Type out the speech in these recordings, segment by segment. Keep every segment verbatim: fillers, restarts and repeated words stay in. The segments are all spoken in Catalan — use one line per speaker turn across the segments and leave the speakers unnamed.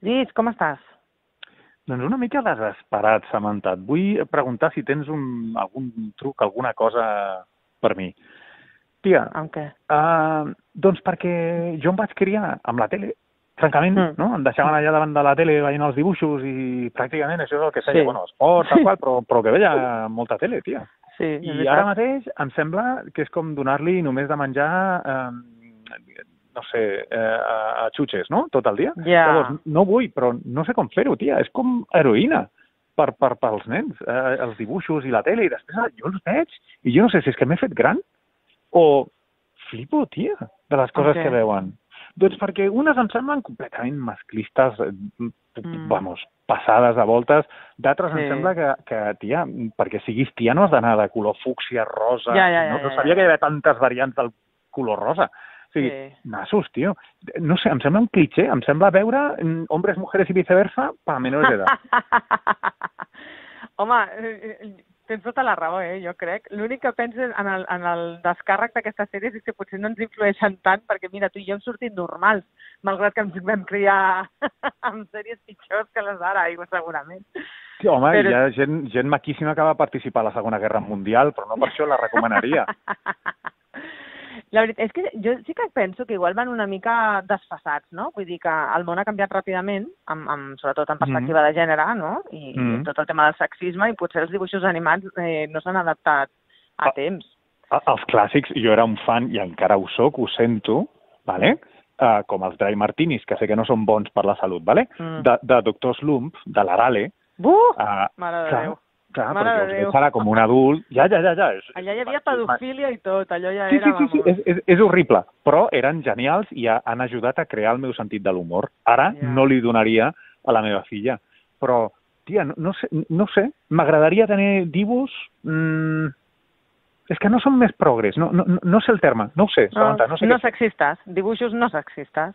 Lluís, com estàs?
Doncs una mica desesperat, Samantha. Et vull preguntar si tens un, algun truc, alguna cosa per mi. Tia,
amb què?
Uh, doncs perquè jo em vaig criar amb la tele, francament, mm. no? Em deixaven allà davant de la tele veient els dibuixos i pràcticament això és el que feia, sí. bueno, esport, tal qual, però, però que veia molta tele, tia.
Sí,
I ara mateix em sembla que és com donar-li només de menjar... Eh, no sé, eh, a xutxes, no?, tot el dia.
Yeah.
Llavors, no vull, però no sé com fer-ho, tia. És com heroïna per, per, pels nens, eh, els dibuixos i la tele, i després jo els veig, i jo no sé si és que m'he fet gran o flipo, tia, de les coses okay. que veuen. Doncs perquè unes em semblen completament masclistes, mm. vamos, passades de voltes, d'altres sí. em sembla que, que, tia, perquè siguis tia no has d'anar de color fúcsia, rosa,
ja, ja, ja,
no, no
ja,
sabia
ja.
que hi havia tantes variants del color rosa. O sigui, sí. nassos, tio. No sé, em sembla un cliché, em sembla veure hombres, mujeres i viceversa per a menors d'edat.
Home, tens tota la raó, eh, jo crec. L'únic que penso en el, en el descàrrec d'aquestes sèries és que potser no ens influeixen tant, perquè mira, tu i jo hem sortit normals, malgrat que ens vam criar amb sèries pitjors que les d'ara, segurament.
Sí, home, però... hi ha gent, gent maquíssima que va participar a la Segona Guerra Mundial, però no per això la recomanaria.
La veritat és que jo sí que penso que igual van una mica desfasats, no? Vull dir que el món ha canviat ràpidament, amb, amb, sobretot en perspectiva mm. de gènere, no? I, mm. i tot el tema del sexisme, i potser els dibuixos animats eh, no s'han adaptat a ah, temps.
Els clàssics, jo era un fan, i encara ho soc, ho sento, vale? uh, com els Dry Martinis, que sé que no són bons per la salut, vale? mm. de, de Doctor Slump, de l'Arale.
Buh! Uh, Mare de
clar,
Déu!
Clar, Mare perquè us veig ara com un adult... Ja, ja, ja, ja. És,
allà hi havia pedofília i tot, allò ja
sí,
era...
Sí, sí, sí, és, és, és horrible, però eren genials i ha, han ajudat a crear el meu sentit de l'humor. Ara yeah. no li donaria a la meva filla, però, tia, no, no sé, no sé m'agradaria tenir dibuix... Mm, és que no són més progres, no, no, no sé el terme, no ho sé, Samantha.
No,
no, sé
no
què...
sexistes, dibuixos no sexistes.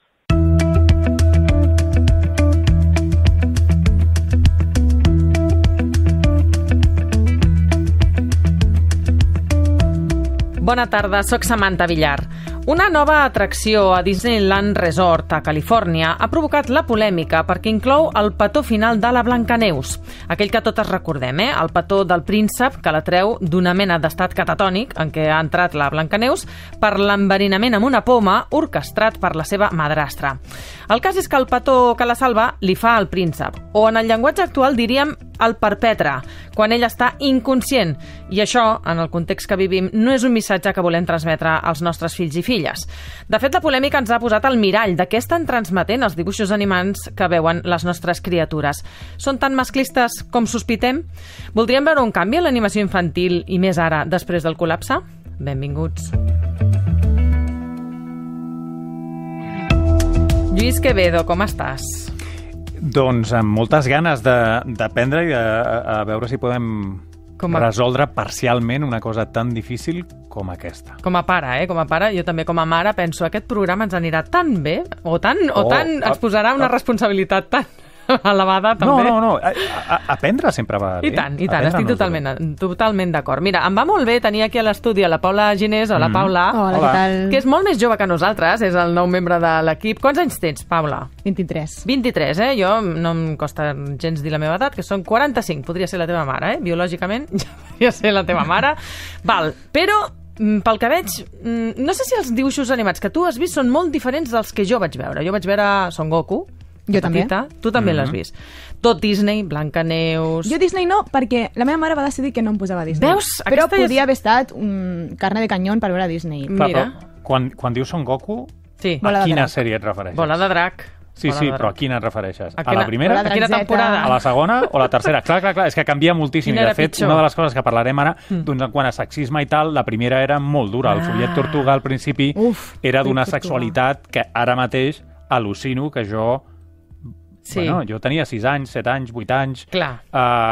Bona tarda, soc Samantha Villar. Una nova atracció a Disneyland Resort, a Califòrnia, ha provocat la polèmica perquè inclou el petó final de la Blancaneus. Aquell que totes recordem, eh? El petó del príncep que la treu d'una mena d'estat catatònic en què ha entrat la Blancaneus per l'enverinament amb una poma orquestrat per la seva madrastra. El cas és que el petó que la salva li fa al príncep, o en el llenguatge actual diríem el perpetre, quan ell està inconscient. I això, en el context que vivim, no és un missatge que volem transmetre als nostres fills i filles. De fet, la polèmica ens ha posat al mirall de què estan transmetent els dibuixos animats que veuen les nostres criatures. Són tan masclistes com sospitem? Voldríem veure un canvi en l'animació infantil i més ara, després del col·lapse? Benvinguts. Lluís Quevedo, com estàs?
Doncs amb moltes ganes d'aprendre i de, a, a veure si podem com a... resoldre parcialment una cosa tan difícil com aquesta.
Com a pare, eh? Com a pare, jo també com a mare penso aquest programa ens anirà tan bé o tan, o
oh,
tan ens posarà una responsabilitat tan elevada també.
No, no, no. A, a, aprendre sempre va bé.
I tant, i tant. Aprendre estic totalment, totalment d'acord. Mira, em va molt bé tenir aquí a l'estudi a la Paula Ginés, o la mm. Paula,
Hola, què tal?
Que és molt més jove que nosaltres, és el nou membre de l'equip. Quants anys tens, Paula?
vint-i-tres.
vint-i-tres, eh? Jo no em costa gens dir la meva edat, que són quaranta-cinc. Podria ser la teva mare, eh? Biològicament, ja podria ser la teva mare. Val, però pel que veig, no sé si els dibuixos animats que tu has vist són molt diferents dels que jo vaig veure. Jo vaig veure Son Goku,
jo també.
Tu també mm-hmm. l'has vist. Tot Disney, Blancaneus...
Jo Disney no, perquè la meva mare va decidir que no em posava Disney.
Veus?
Però
Aquesta
podia
és...
haver estat un carne de canyón per veure Disney.
Clar,
Mira.
Quan, quan dius Son Goku,
sí.
a quina sèrie et refereixes?
Bola de drac.
Sí,
Bola
sí,
de
però a quina et refereixes?
A, quina,
a la primera?
A quina temporada?
A la segona o la tercera? Clar, clar, clar, és que canvia moltíssim. I de fet, pitjor? Una de les coses que parlarem ara, mm. doncs, quan a sexisme i tal, la primera era molt dura. El Follet Tortuga al principi Uf, era d'una sexualitat que ara mateix al·lucino que jo... Sí. Bueno, jo tenia sis anys, set anys, vuit anys.
Clar.
Uh,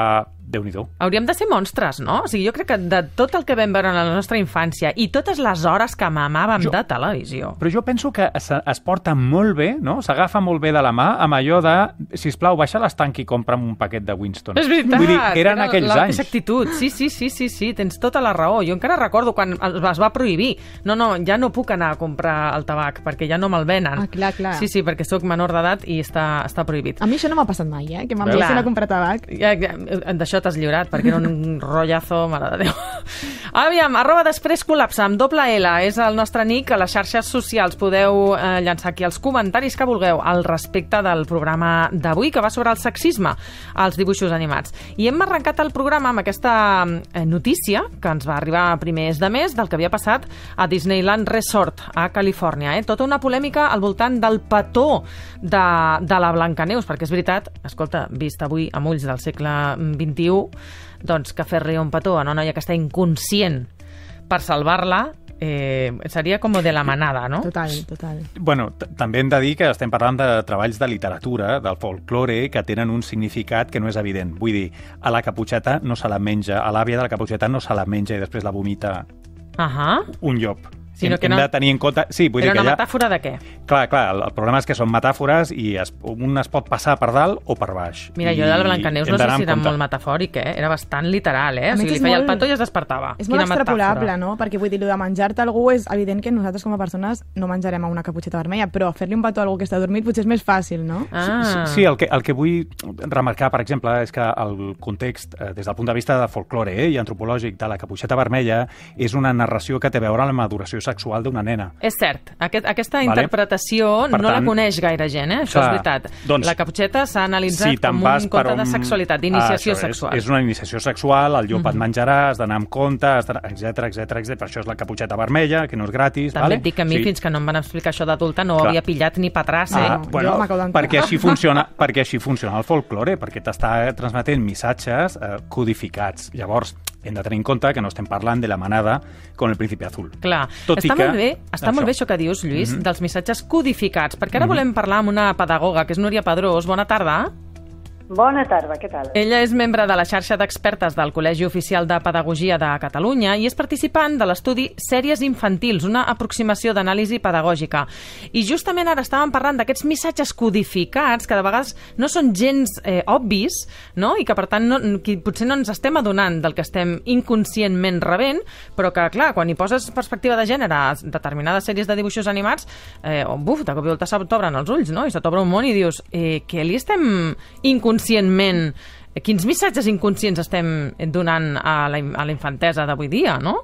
Déu-n'hi-do.
Hauríem de ser monstres, no? O sigui, jo crec que de tot el que vam veure en la nostra infància i totes les hores que mamàvem jo, de televisió...
Però jo penso que es, es porta molt bé, no? S'agafa molt bé de la mà amb allò de, sisplau, baixa l'estanc i compra'm un paquet de Winston.
És veritat!
Vull dir, eren Era aquells anys.
Actitud. Sí, sí, sí, sí, sí, tens tota la raó. Jo encara recordo quan es va prohibir. No, no, ja no puc anar a comprar el tabac perquè ja no me'l venen.
Ah, clar, clar.
Sí, sí, perquè sóc menor d'edat i està, està prohibit.
A mi això no m'ha passat mai, eh? Que m'enviessin a comprar tabac.
Ja, ja, d'això t'has lliurat, perquè era un rotllazo, mare de Déu. Aviam, arroba després col·lapsa, amb doble L, és el nostre nick a les xarxes socials. Podeu eh, llançar aquí els comentaris que vulgueu al respecte del programa d'avui, que va sobre el sexisme als dibuixos animats. I hem arrencat el programa amb aquesta eh, notícia, que ens va arribar a primers de mes, del que havia passat a Disneyland Resort, a Califòrnia. Eh? Tota una polèmica al voltant del petó de, de la Blancaneus, perquè és veritat, escolta, vist avui amb ulls del segle vint-i-u, doncs que fer-li un petó a una noia que està inconscient per salvar-la eh, seria com de la manada, no?
Total, total.
Bueno, també hem de dir que estem parlant de treballs de literatura, del folklore, que tenen un significat que no és evident. Vull dir, a la Caputxeta no se la menja, a l'àvia de la Caputxeta no se la menja i després la vomita
uh-huh.
un llop.
Sinó que
hem
no...
de tenir en compte... Sí, vull
Era
dir que
una
ja...
metàfora de què?
Clar, clar, el, el problema és que són metàfores i es, un es pot passar per dalt o per baix.
Mira, jo de la Blancaneus no sé si era molt metafòric, eh? Era bastant literal, eh? O sigui, li feia molt... el petó i es despertava.
És molt extrapolable, no? Perquè vull dir, de menjar-te algú és evident que nosaltres com a persones no menjarem a una caputxeta vermella, però fer-li un petó a algú que està dormit potser és més fàcil, no?
Ah.
Sí, sí el, que, el que vull remarcar, per exemple, és que el context, eh, des del punt de vista de folklore eh, i antropològic de la caputxeta vermella, és una narració que té a veure amb la maduració sexual d'una nena.
És cert, Aquest, aquesta vale. interpretació per no tant, la coneix gaire gent, eh? Això clar, és veritat. Doncs, la caputxeta s'ha analitzat
si
com un conte
un...
de sexualitat, d'iniciació
ah,
sexual.
És, és una iniciació sexual, el llop mm-hmm. et menjarà, has d'anar amb compte, etcètera, etcètera, etcètera. Per això és la caputxeta vermella, que no és gratis.
També
vale?
et dic que a mi, sí. fins que no em van explicar això d'adulta, no clar. havia pillat ni patràs, eh?
Ah, bueno, perquè així funciona, perquè així funciona el folklore, perquè t'està transmetent missatges eh, codificats. Llavors, hem de tenir en compte que no estem parlant de la manada con el príncipe azul.
Clar, Tot està, que, molt, bé, està això. molt bé això que dius, Lluís, mm-hmm. dels missatges codificats, perquè ara mm-hmm. volem parlar amb una pedagoga, que és Núria Pedrós. Bona tarda.
Bona tarda, què tal?
Ella és membre de la xarxa d'expertes del Col·legi Oficial de Pedagogia de Catalunya i és participant de l'estudi Sèries Infantils, una aproximació d'anàlisi pedagògica. I justament ara estàvem parlant d'aquests missatges codificats que de vegades no són gens eh, obvis, no? I que per tant no, que potser no ens estem adonant del que estem inconscientment rebent, però que clar, quan hi poses perspectiva de gènere a determinades sèries de dibuixos animats, eh, buf, de cop i volta t'obren els ulls, no? I se t'obre un món i dius, eh, què li estem inconscientment inconscientment, quins missatges inconscients estem donant a la, a la infantesa d'avui dia, no?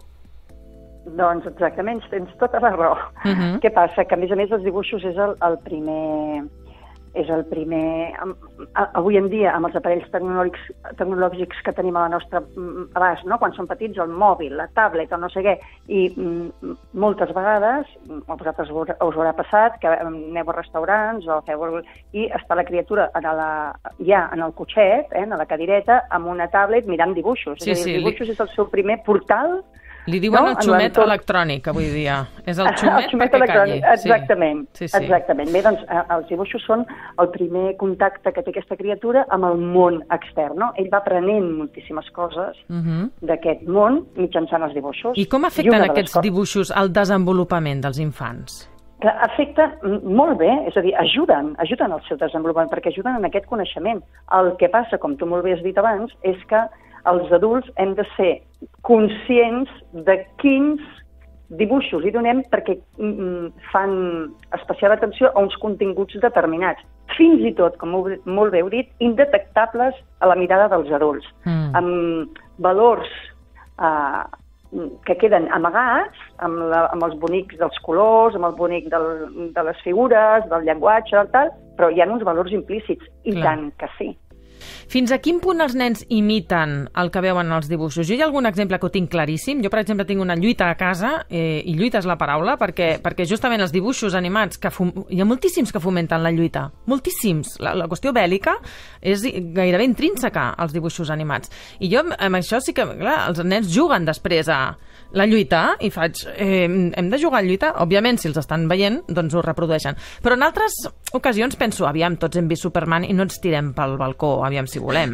Doncs exactament, tens tota la raó. Uh-huh. Què passa? Que a més a més els dibuixos és el, el primer... és el primer... Avui en dia, amb els aparells tecnològics, tecnològics que tenim a la nostra abast, no? Quan som petits, el mòbil, la tablet, el no sé què, i mm, moltes vegades, a vosaltres us haurà passat, que aneu a restaurants o feu... i està la criatura en la, ja en el cotxet, eh, en la cadireta, amb una tablet mirant dibuixos.
Sí,
és a dir,
sí,
els dibuixos
li...
és el seu primer portal.
Li diuen no? el xumet electrònic avui dia. És el xumet, el xumet perquè calli.
Exactament,
sí. Sí, sí.
exactament. Bé, doncs els dibuixos són el primer contacte que té aquesta criatura amb el món extern, no? Ell va aprenent moltíssimes coses uh-huh. d'aquest món mitjançant els dibuixos.
I com afecten aquests coses... dibuixos al desenvolupament dels infants?
Que afecta molt bé, és a dir, ajuden, ajuden al seu desenvolupament, perquè ajuden en aquest coneixement. El que passa, com tu molt bé has dit abans, és que els adults hem de ser conscients de quins dibuixos hi donem perquè mm, fan especial atenció a uns continguts determinats, fins i tot, com molt bé heu dit, indetectables a la mirada dels adults, mm. amb valors eh, que queden amagats amb, la, amb els bonics dels colors, amb el bonic del, de les figures, del llenguatge, tal, però hi ha uns valors implícits, i Clar. tant que sí.
Fins a quin punt els nens imiten el que veuen en els dibuixos? Jo hi ha algun exemple que ho tinc claríssim. Jo, per exemple, tinc una lluita a casa, eh, i lluita és la paraula, perquè, perquè justament els dibuixos animats, que fom... hi ha moltíssims que fomenten la lluita, moltíssims. La, la qüestió bèl·lica és gairebé intrínseca als dibuixos animats. I jo, amb això sí que, clar, els nens juguen després a la lluita i faig, eh, hem de jugar a lluita? Òbviament, si els estan veient, doncs ho reprodueixen. Però en altres ocasions penso, aviam, tots hem vist Superman i no ens tirem pel balcó, aviam si volem.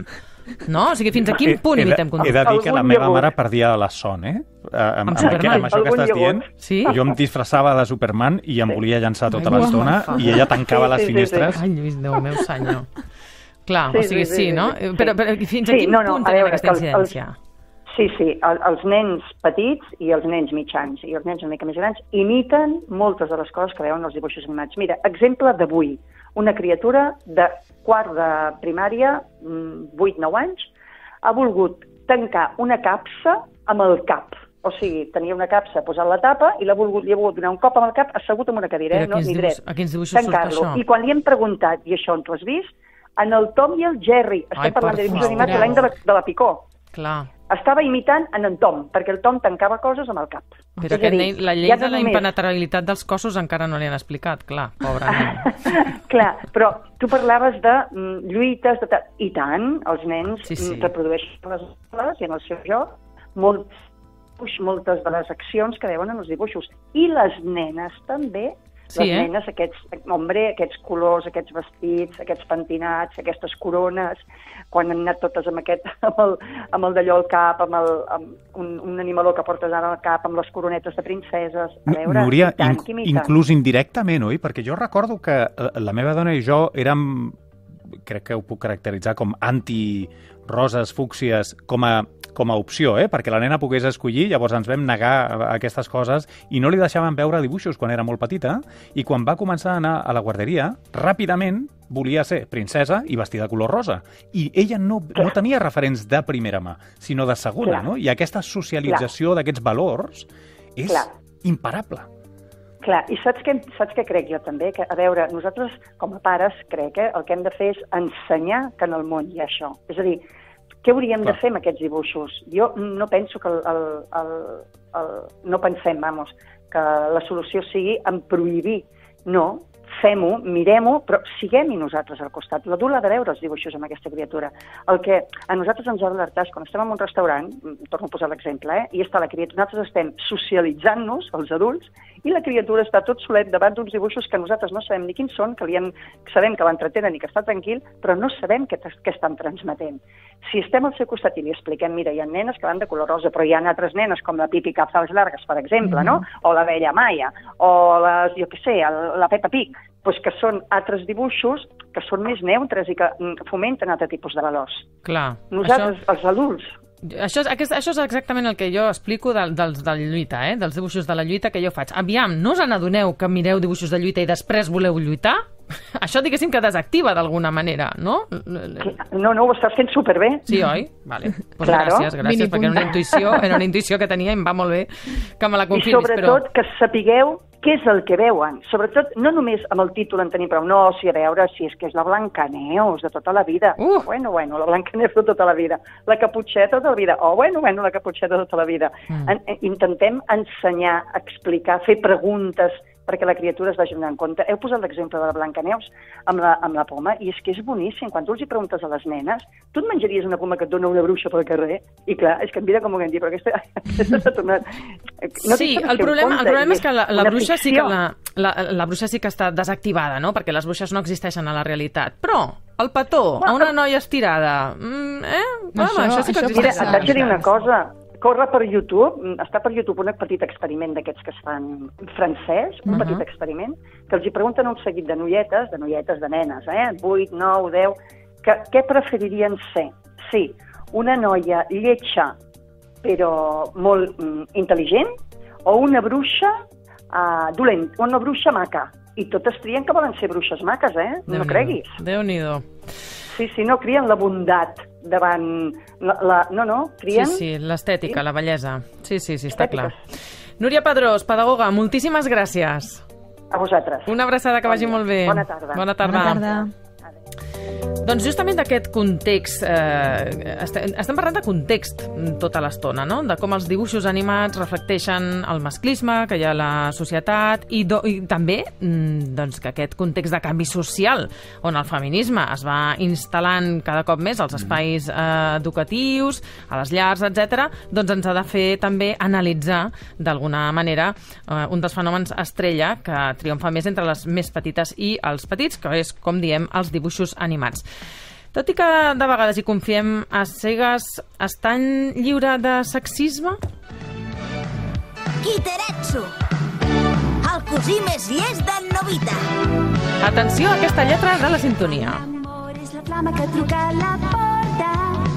No? O sigui, fins a quin punt imitem conductes?
He de dir que la meva mare perdia la son, eh? Amb, amb, amb, amb això que estàs dient, sí? Jo em disfressava de Superman i em volia llançar tota l'estona i ella tancava les finestres.
Ai, Lluís, Déu meu senyor. Clar, o sigui, sí, no? Però fins a quin punt tenim aquesta incidència?
Sí, sí, el, els nens petits i els nens mitjans i els nens una mica més grans imiten moltes de les coses que veuen els dibuixos animats. Mira, exemple d'avui, una criatura de quart de primària, vuit nou anys, ha volgut tancar una capsa amb el cap. O sigui, tenia una capsa posant la tapa i l'ha volgut, li ha volgut donar un cop amb el cap assegut en una cadira, eh? No, ni dret.
A quins dibuixos surt això?
I quan li hem preguntat, i això on t'ho has vist? En el Tom i el Jerry. Estem Ai, parlant de dibuixos animats de l'any de, la, de la Picó.
Clar.
Estava imitant en en Tom, perquè el Tom tancava coses amb el cap.
Però que dir, la llei ja de la només... impenetrabilitat dels cossos encara no li han explicat, clar, pobre nen.
Clar, però tu parlaves de mm, lluites, de i tant, els nens sí, sí. reprodueixen les escoles i en el seu joc molts, moltes de les accions que veuen en els dibuixos. I les nenes també, sí, les eh? nenes, aquests, hombre, aquests colors, aquests vestits, aquests pentinats, aquestes corones, quan han anat totes amb aquest, amb el, amb el d'allò al cap, amb, el, amb un, un animaló que portes ara al cap, amb les coronetes de princeses. A veure,
Núria, tant, inc inclús indirectament, oi? Perquè jo recordo que la meva dona i jo érem, crec que ho puc caracteritzar com anti-roses, fúcsies, com a com a opció, eh? Perquè la nena pogués escollir, llavors ens vam negar aquestes coses i no li deixàvem veure dibuixos quan era molt petita, i quan va començar a anar a la guarderia, ràpidament volia ser princesa i vestida de color rosa. I ella no, no tenia referents de primera mà, sinó de segona, Clar. no? I aquesta socialització d'aquests valors és Clar. imparable.
Clar, i saps què, saps què crec jo també? Que, a veure, nosaltres com a pares crec que el que hem de fer és ensenyar que en el món hi ha això. És a dir, què hauríem Clar. de fer amb aquests dibuixos? Jo no penso que el, el, el, el, no pensem, vamos, que la solució sigui en prohibir. No, fem-ho, mirem-ho, però siguem-hi nosaltres al costat. L'adult ha de veure els dibuixos amb aquesta criatura. El que a nosaltres ens ha d'alertar és quan estem en un restaurant, torno a posar l'exemple, eh, i està la criatura, nosaltres estem socialitzant-nos, els adults, i la criatura està tot solet davant d'uns dibuixos que nosaltres no sabem ni quins són, que li han, sabem que l'entretenen i que està tranquil, però no sabem què, què estan transmetent. Si estem al seu costat i li expliquem, mira, hi ha nenes que van de color rosa, però hi ha altres nenes, com la Pipi Calzades Largas, per exemple, mm-hmm. no? O la Bella Maia, o les, jo què sé, la Peppa Pig, doncs que són altres dibuixos que són més neutres i que fomenten altre tipus de valors.
Clar.
Nosaltres, això... els adults,
Això és, aquest, això és exactament el que jo explico de, dels, de la lluita, eh? dels dibuixos de la lluita que jo faig. Aviam, no us n'adoneu que mireu dibuixos de lluita i després voleu lluitar? Això diguéssim que desactiva d'alguna manera, no?
No, no, ho estàs fent superbé.
Sí, oi? Vale. Pues claro. Gràcies, gràcies, Mini perquè era una intuïció, era una intuïció que tenia i em va molt bé que me la confirmis.
I sobretot però... que sapigueu què és el que veuen. Sobretot, no només amb el títol en tenim prou, no, si a veure, si és que és la Blancaneus de tota la vida. Uh. Bueno, bueno, la Blancaneus de tota la vida. La Caputxeta de tota la vida. Oh, bueno, bueno, la Caputxeta de tota la vida. Mm. En, intentem ensenyar, explicar, fer preguntes, perquè la criatura es vagi donant compte. Heu posat l'exemple de la Blancaneus amb la, amb la poma, i és que és boníssim. Quan tu els hi preguntes a les nenes, tu et menjaries una poma que et dona una bruixa pel carrer? I clar, és que em mira com ho hem dit, però aquesta, aquesta s'ha tornat...
No sí, el problema, el problema és que la, la bruixa sí que la, la, la bruixa sí que està desactivada, no? Perquè les bruixes no existeixen a la realitat. Però el petó, a una noia estirada, mm, eh? Home, això, això sí que existeix.
Mira, et vaig dir una cosa. Corre per YouTube, està per YouTube un petit experiment d'aquests que es fan francès, un uh -huh. petit experiment, que els hi pregunten un seguit de noietes, de noietes, de nenes, eh? vuit, nou, deu, que què preferirien ser? Sí, una noia lletja però molt mm, intel·ligent, o una bruixa uh, dolent, o una bruixa maca. I totes trien que volen ser bruixes maques, eh? No creguis.
Déu-n'hi-do.
Sí, sí, no crien la bondat davant... La, la, no, no, crien...
Sí, sí, l'estètica, sí? La bellesa. Sí, sí, sí, està clar. Núria Pedrós, pedagoga, moltíssimes gràcies.
A vosaltres.
Una abraçada, que bon vagi molt bé.
Bona tarda.
Bona tarda.
Bona tarda.
Doncs justament d'aquest context, eh, estem, estem parlant de context tota l'estona, no? De com els dibuixos animats reflecteixen el masclisme que hi ha a la societat i, do, i també doncs, que aquest context de canvi social on el feminisme es va instal·lant cada cop més als espais eh, educatius, a les llars, etcètera, doncs ens ha de fer també analitzar d'alguna manera eh, un dels fenòmens estrella que triomfa més entre les més petites i els petits, que és, com diem, els dibuixos animats. Tot i que de vegades hi confiem a cegues, estan lliure de sexisme?
Kiteretsu, el cosí més llest d'en Novita.
Atenció a aquesta lletra de la sintonia.
L'amor és la flama que truca a la porta.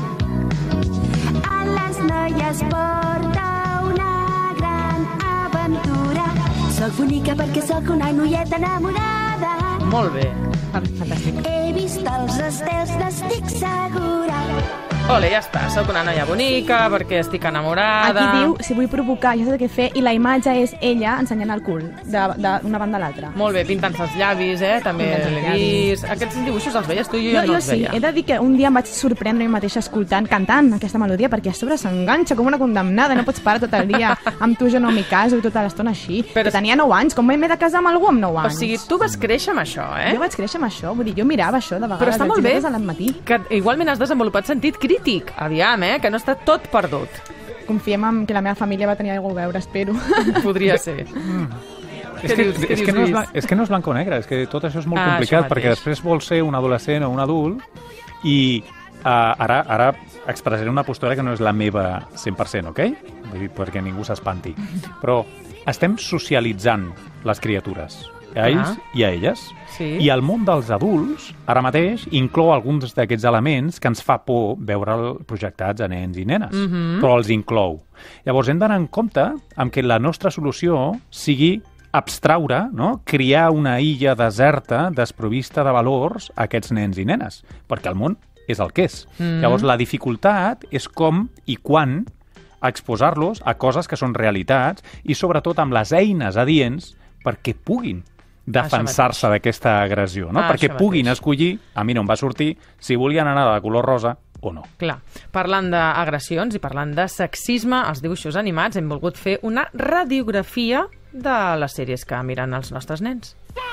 A les noies porta una gran aventura. Soc bonica perquè sóc una noieta enamorada.
Molt bé.
Fantàstic.
He vist els estels, n'estic segura.
Ole, ja està, sóc una noia bonica perquè estic enamorada.
Aquí diu, si vull provocar, ja sé què fer, i la imatge és ella ensenyant el cul, d'una banda a l'altra.
Molt bé, pintant-se els llavis, eh? També l'he vist. Aquests dibuixos els veies tu i jo,
Jo,
ja no
jo
els
sí,
veia.
he de dir que un dia em vaig sorprendre a mi mateixa escoltant, cantant aquesta melodia, perquè a sobre s'enganxa com una condemnada, no pots parar tot el dia amb tu jo no m'hi caso i tota l'estona així.
Però-
Que tenia nou anys, com m'he de casar amb algú amb nou
O
anys?
sigui, tu vas créixer amb això, eh?
Jo vaig créixer amb això, vull dir, jo mirava això de vegades.
Però està molt bé
al matí.
que igualment has desenvolupat sentit crític. Aviam, eh? Que no està tot perdut.
Confiem en que la meva família va tenir alguna cosa a veure, espero.
Podria ser.
És que,
dius? Què
és,
dius,
que no és,
Lluís?
blan- és que no és blanc o negre, és que tot això és molt
Ah,
complicat,
això mateix.
perquè després vols ser un adolescent o un adult i uh, ara, ara expressaré una postura que no és la meva cent per cent, ok? Vull dir, perquè ningú s'espanti. Però estem socialitzant les criatures, a ells
Ah.
i a elles.
Sí.
I el món dels adults, ara mateix, inclou alguns d'aquests elements que ens fa por veure'l projectats a nens i nenes,
Mhm.
però els inclou. Llavors hem d'anar en compte amb que la nostra solució sigui abstraure, no? Criar una illa deserta desprovista de valors a aquests nens i nenes, perquè el món és el que és.
Mhm.
Llavors la dificultat és com i quan exposar-los a coses que són realitats i sobretot amb les eines adients perquè puguin defensar-se d'aquesta agressió, no?
Ah,
perquè
això
puguin
mateix.
escollir, a mi no em va sortir, si volien anar de color rosa o no.
Clar, parlant d'agressions i parlant de sexisme, als dibuixos animats hem volgut fer una radiografia de les sèries que miren els nostres nens.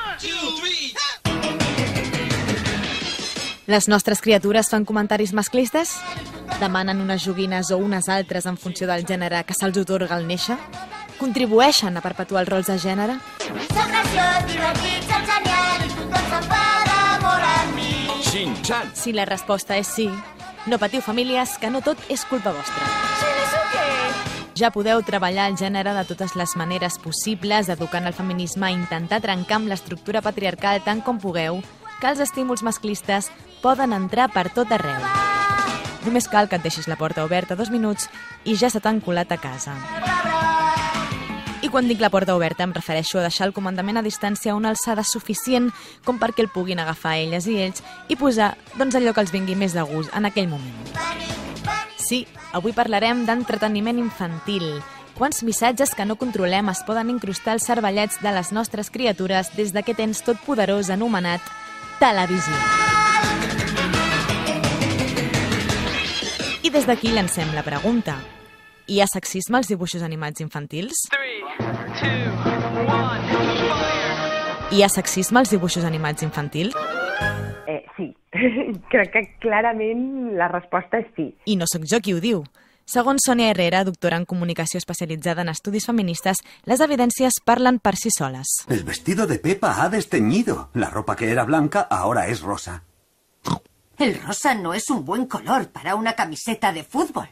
Les nostres criatures fan comentaris masclistes? Demanen unes joguines o unes altres en funció del gènere que se'ls otorga al néixer? Contribueixen a perpetuar els rols de gènere?
Soc graciós, divertit, soc genial i tothom se'n fa d'amor amb mi.
Shin-chan.
Si la resposta és sí, no patiu famílies, que no tot és culpa vostra. Ja podeu treballar el gènere de totes les maneres possibles, educant el feminisme, intentar trencar amb l'estructura patriarcal tant com pugueu, que els estímuls masclistes poden entrar per tot arreu. Només cal que et deixis la porta oberta dos minuts i ja se t'han colat a casa. I quan dic la porta oberta em refereixo a deixar el comandament a distància a una alçada suficient com perquè el puguin agafar elles i ells i posar doncs, allò que els vingui més de gust en aquell moment. Sí, avui parlarem d'entreteniment infantil. Quants missatges que no controlem es poden incrustar als cervellets de les nostres criatures des d'aquest ens totpoderós anomenat televisió. I des d'aquí llancem la pregunta. Hi ha sexisme als dibuixos animats infantils? Hi ha sexisme als dibuixos animats infantils?
Eh, sí. Crec que clarament la resposta és sí.
I no sóc jo qui ho diu. Segons Sònia Herrera, doctora en comunicació especialitzada en estudis feministes, les evidències parlen per si soles.
El vestido de Peppa ha desteñido. La ropa que era blanca ahora es rosa.
El rosa no es un buen color para una camiseta de fútbol.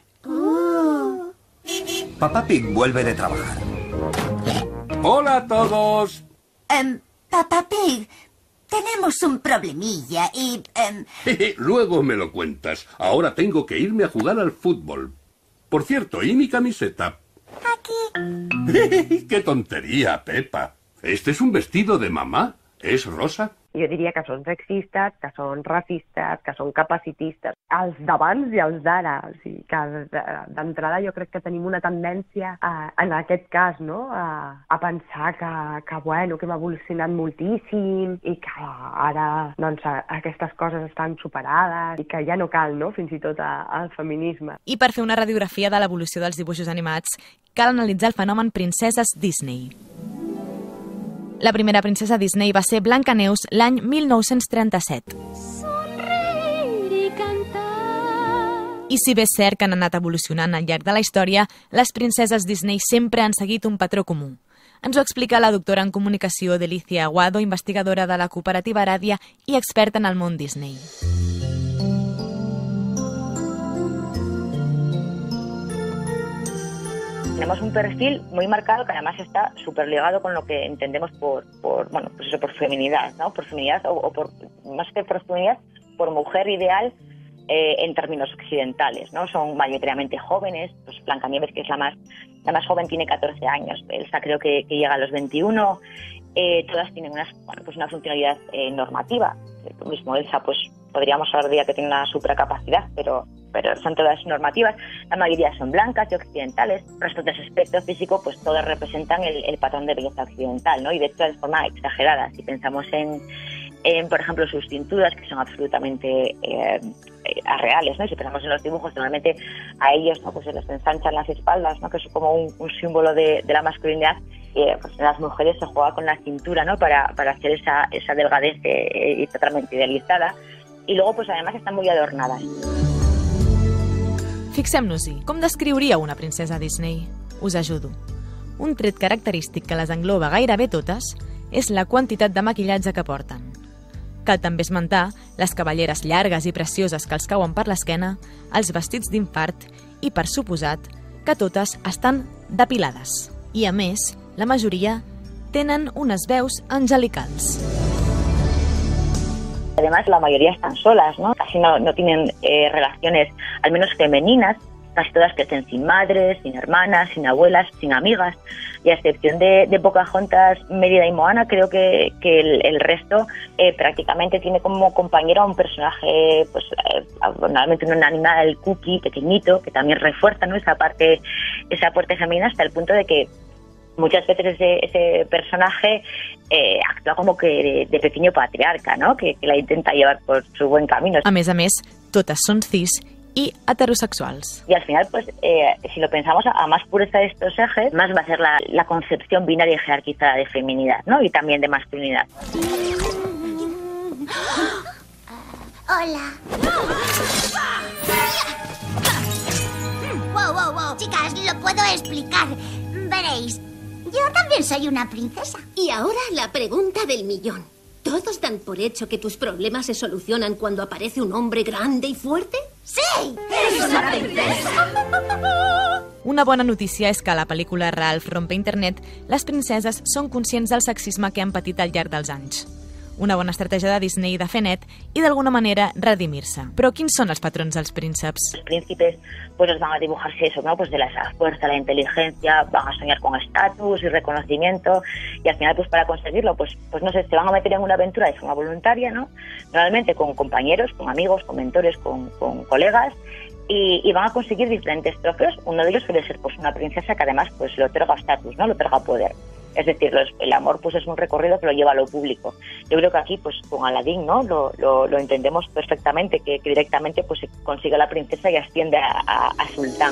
Papá Pig vuelve de trabajar.
¡Hola a todos!
Em, Papá Pig, tenemos un problemilla y... em,
Luego me lo cuentas. Ahora tengo que irme a jugar al fútbol. Por cierto, ¿y mi camiseta?
Aquí.
¡Qué tontería, Peppa! Este es un vestido de mamá. ¿Es rosa?
Jo diria que són sexistes, que són racistes, que són capacitistes. Els d'abans i els d'ara. O sigui, que d'entrada jo crec que tenim una tendència, a, en aquest cas, no? a, a pensar que, que, bueno, que hem evolucionat moltíssim i que ara doncs, aquestes coses estan superades i que ja no cal, no? Fins i tot a, al feminisme.
I per fer una radiografia de l'evolució dels dibuixos animats, cal analitzar el fenomen princeses Disney. La primera princesa Disney va ser Blancaneus l'any mil nou-cents trenta-set. I si bé és cert que han anat evolucionant al llarg de la història, les princeses Disney sempre han seguit un patró comú. Ens ho explica la doctora en comunicació Delicia Aguado, investigadora de la cooperativa Aràdia i experta en el món Disney.
Tenemos un perfil muy marcado que además está súper ligado con lo que entendemos por, por bueno, pues eso, por feminidad, ¿no? Por feminidad o, o por, más que por feminidad, por mujer ideal eh, en términos occidentales, ¿no? Son mayoritariamente jóvenes, pues Blancanieves, que es la más, la más joven, tiene catorce años, Elsa creo que, que llega a los veintiuno, eh, todas tienen unas, bueno, pues una funcionalidad eh, normativa. Lo mismo Elsa, pues podríamos hablar de ella que tiene una supracapacidad, pero pero son todas normativas, la mayoría son blancas y occidentales. Respecto a ese aspecto físico, pues todas representan el, el patrón de belleza occidental, ¿no? Y de hecho de forma exagerada. Si pensamos en, en por ejemplo, sus cinturas, que son absolutamente eh, reales, ¿no? Y si pensamos en los dibujos, normalmente a ellos, ¿no? Pues se les ensanchan las espaldas, ¿no? Que es como un, un símbolo de, de la masculinidad. Eh, pues en las mujeres se juega con la cintura, ¿no? Para, para hacer esa, esa delgadez eh, y totalmente idealizada. Y luego, pues además están muy adornadas.
Fixem-nos-hi. Com descriuria una princesa Disney? Us ajudo. Un tret característic que les engloba gairebé totes és la quantitat de maquillatge que porten. Cal també esmentar les cavalleres llargues i precioses que els cauen per l'esquena, els vestits d'infart i, per suposat, que totes estan depilades. I, a més, la majoria tenen unes veus angelicals.
Además, la mayoría están solas, ¿no? Casi no, no tienen eh, relaciones, al menos femeninas. Casi todas crecen sin madres, sin hermanas, sin abuelas, sin amigas. Y a excepción de, de Pocahontas, Mérida y Moana, creo que, que el, el resto eh, prácticamente tiene como compañero a un personaje, pues eh, normalmente un animal cookie, pequeñito, que también refuerza, ¿no? esa parte, esa parte femenina, hasta el punto de que muchas veces ese, ese personaje eh, actúa como que de, de pequeño patriarca, ¿no? Que, que la intenta llevar por su buen camino.
A més a més, totes són cis y heterosexuals.
Y al final, pues, eh, si lo pensamos a, a más pureza de estos ejes, más va a ser la, la concepción binaria y jerarquizada de feminidad, ¿no? Y también de masculinidad.
Hola. Wow, wow, wow. Chicas, lo puedo explicar. Veréis, yo también soy una princesa.
Y ahora la pregunta del millón. ¿Todos dan por hecho que tus problemas se solucionan cuando aparece un hombre grande y fuerte?
¡Sí!
¡Eres una princesa!
Una bona notícia és que a la pel·lícula Ralph rompe internet, les princeses són conscients del sexisme que han patit al llarg dels anys. Una bona estratègia de Disney de fer net i d'alguna manera redimir-se. Però quins són els patrons dels prínceps?
Los príncipes pues los van a dibujarse eso, ¿no? Pues de la fuerza, la inteligencia, van a soñar con estatus y reconocimiento y al final pues para conseguirlo pues pues no sé, se van a meter en una aventura de forma voluntaria, ¿no? Normalmente con compañeros, con amigos, con mentores, con, con colegas y, y van a conseguir diferentes trofeos. Uno de ellos suele ser pues una princesa que además pues le otorga estatus, ¿no? Le otorga poder. Es decir, los, el amor pues es un recorrido que lo lleva a lo público. Yo creo que aquí pues con Aladín, ¿no? Lo, lo, lo entendemos perfectamente, que, que directamente pues se consigue la princesa y asciende a, a, a sultán.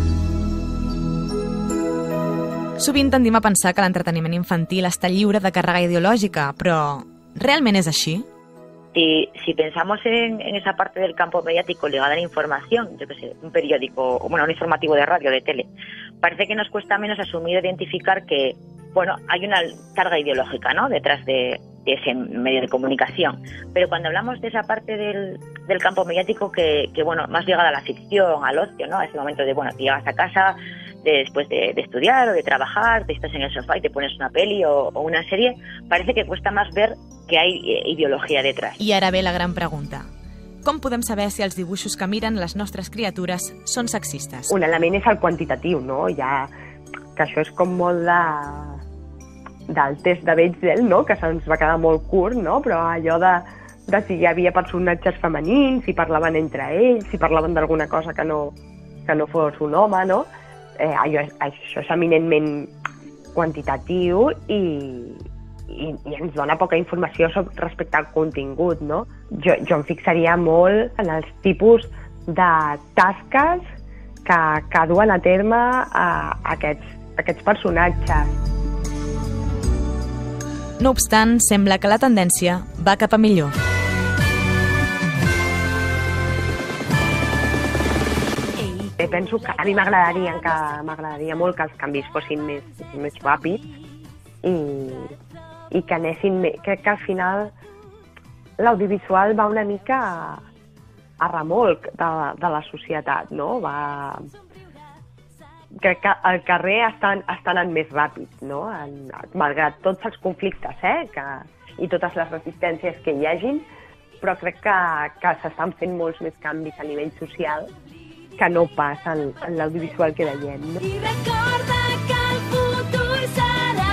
Sovint tendim a pensar que l'entreteniment infantil està lliure de càrrega ideològica, però realment és així?
Si, si pensamos en, en esa parte del campo mediático ligada a la información, yo qué sé, un periódico, bueno, un informativo de radio, de tele, parece que nos cuesta menos asumir e identificar que, bueno, hay una carga ideológica, ¿no?, detrás de, de ese medio de comunicación. Pero cuando hablamos de esa parte del, del campo mediático que, que, bueno, más ligada a la ficción, al ocio, ¿no?, a ese momento de, bueno, que llegas a casa de, después de, de estudiar o de trabajar, te estás en el sofá y te pones una peli o, o una serie, parece que cuesta más ver que hay eh, ideologia detrás.
I ara ve la gran pregunta. Com podem saber si els dibuixos que miren les nostres criatures són sexistes?
Un element és el quantitatiu, no? Ja, que això és com molt de, del test de Bechdel, no? Que se'ns va quedar molt curt, no? Però allò de, de si hi havia personatges femenins, si parlaven entre ells, si parlaven d'alguna cosa que no, que no fos un home, no? Eh, allò, això és eminentment quantitatiu i, i, i ens dona poca informació sobre, respecte al contingut, no? Jo, jo em fixaria molt en els tipus de tasques que, que duen a terme a, a aquests, aquests personatges.
No obstant, sembla que la tendència va cap a millor.
Penso que a mi m'agradaria que m'agradaria molt que els canvis fossin més, més ràpids i, i que anessin... Crec que al final l'audiovisual va una mica a, a remolc de, de la societat, no? Va, que, que al carrer estan, estan anant més ràpid, no? En, malgrat tots els conflictes, eh? Que, i totes les resistències que hi hagin, però crec que, que s'estan fent molts més canvis a nivell social que no passa en, en l'audiovisual que veiem. No?
I recorda que el futur serà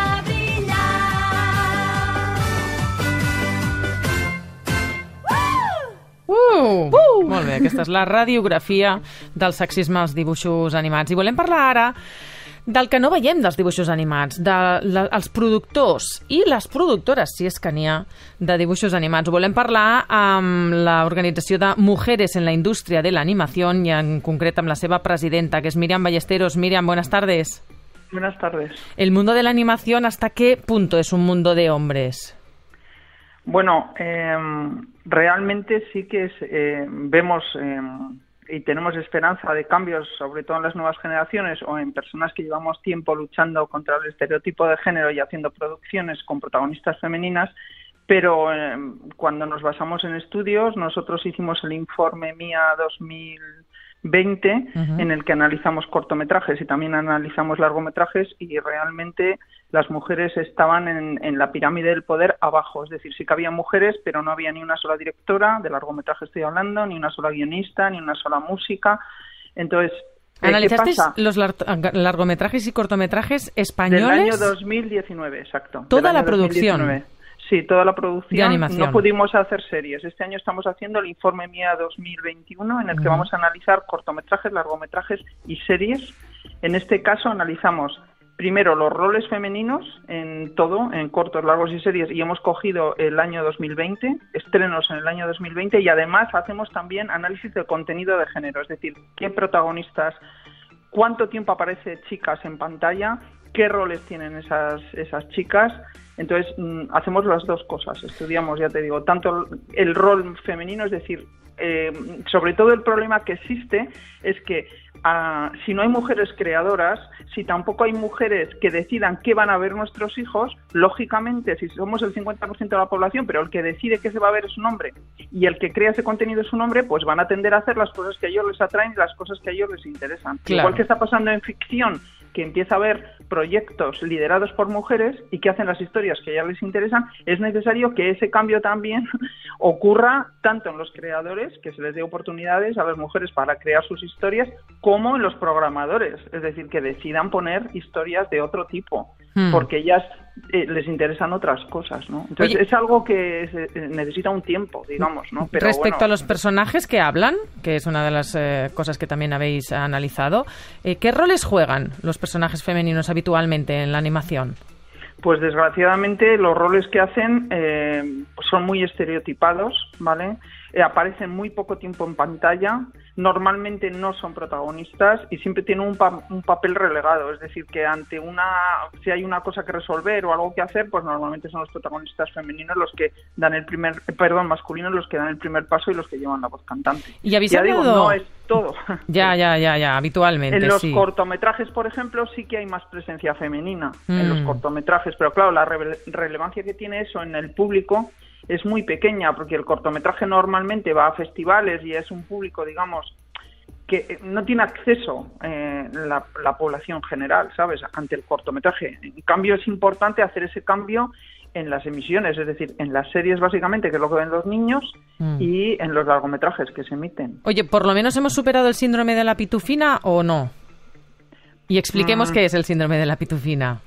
brillant.
Uh! Uh! Molt bé, aquesta és la radiografia del sexisme als dibuixos animats. I volem parlar ara del que no veiem dels dibuixos animats, dels de, els productors i les productores, si és que n'hi ha, de dibuixos animats. Volem parlar amb l'organització de Mujeres en la Industria de la Animación i en concret amb la seva presidenta, que és Míriam Ballesteros. Míriam, buenas tardes.
Buenas tardes.
¿El mundo de la animación hasta qué punto es un mundo de hombres?
Bueno, eh, realmente sí que es, eh, vemos... Eh, y tenemos esperanza de cambios, sobre todo en las nuevas generaciones o en personas que llevamos tiempo luchando contra el estereotipo de género y haciendo producciones con protagonistas femeninas, pero eh, cuando nos basamos en estudios, nosotros hicimos el informe MIA dos mil veinte, uh-huh. en el que analizamos cortometrajes y también analizamos largometrajes, y realmente las mujeres estaban en, en la pirámide del poder abajo, es decir, sí que había mujeres, pero no había ni una sola directora, de largometraje estoy hablando, ni una sola guionista, ni una sola música. Entonces,
¿analizasteis los lar largometrajes y cortometrajes españoles?
Del año dos mil diecinueve, exacto.
¿Toda la producción?
dos mil diecinueve. Sí, toda la producción.
De animación.
No pudimos hacer series. Este año estamos haciendo el informe MIA dos mil veintiuno, en el que uh-huh. vamos a analizar cortometrajes, largometrajes y series. En este caso analizamos primero los roles femeninos en todo, en cortos, largos y series, y hemos cogido el año dos mil veinte, estrenos en el año dos mil veinte, y además hacemos también análisis del contenido de género, es decir, qué protagonistas, cuánto tiempo aparece chicas en pantalla, qué roles tienen esas, esas chicas. Entonces, mmm, hacemos las dos cosas. Estudiamos, ya te digo, tanto el rol femenino, es decir, eh, sobre todo el problema que existe es que uh, si no hay mujeres creadoras, si tampoco hay mujeres que decidan qué van a ver nuestros hijos, lógicamente, si somos el cincuenta por ciento de la población, pero el que decide qué se va a ver es un hombre, y el que crea ese contenido es un hombre, pues van a tender a hacer las cosas que a ellos les atraen y las cosas que a ellos les interesan. Claro. Igual que está pasando en ficción, que empieza a haber proyectos liderados por mujeres y que hacen las historias que a ellas les interesan, es necesario que ese cambio también ocurra tanto en los creadores, que se les dé oportunidades a las mujeres para crear sus historias, como en los programadores, es decir, que decidan poner historias de otro tipo, hmm. porque ellas eh, les interesan otras cosas, ¿no? Entonces Oye, es algo que se, necesita un tiempo, digamos, ¿no? Pero
respecto
bueno,
a los personajes que hablan, que es una de las eh, cosas que también habéis analizado, eh, ¿qué roles juegan los personajes femeninos habitualmente en la animación?
Pues desgraciadamente los roles que hacen eh, son muy estereotipados, ¿vale? Eh, aparecen muy poco tiempo en pantalla, normalmente no son protagonistas y siempre tienen un, pa un papel relegado, es decir, que ante una, si hay una cosa que resolver o algo que hacer, pues normalmente son los protagonistas femeninos los que dan el primer, perdón, masculinos los que dan el primer paso y los que llevan la voz cantante.
Y habéis
ya
hablado...
digo, no es todo.
Ya, ya, ya, ya, habitualmente,
En los
sí.
cortometrajes, por ejemplo, sí que hay más presencia femenina mm. en los cortometrajes, pero claro, la re relevancia que tiene eso en el público es muy pequeña, porque el cortometraje normalmente va a festivales y es un público, digamos, que no tiene acceso eh, la, la población general, ¿sabes?, ante el cortometraje. En cambio, es importante hacer ese cambio en las emisiones, es decir, en las series básicamente, que es lo que ven los niños, mm. y en los largometrajes que se emiten.
Oye, ¿por lo menos hemos superado el síndrome de la pitufina o no? Y expliquemos mm. qué es el síndrome de la pitufina.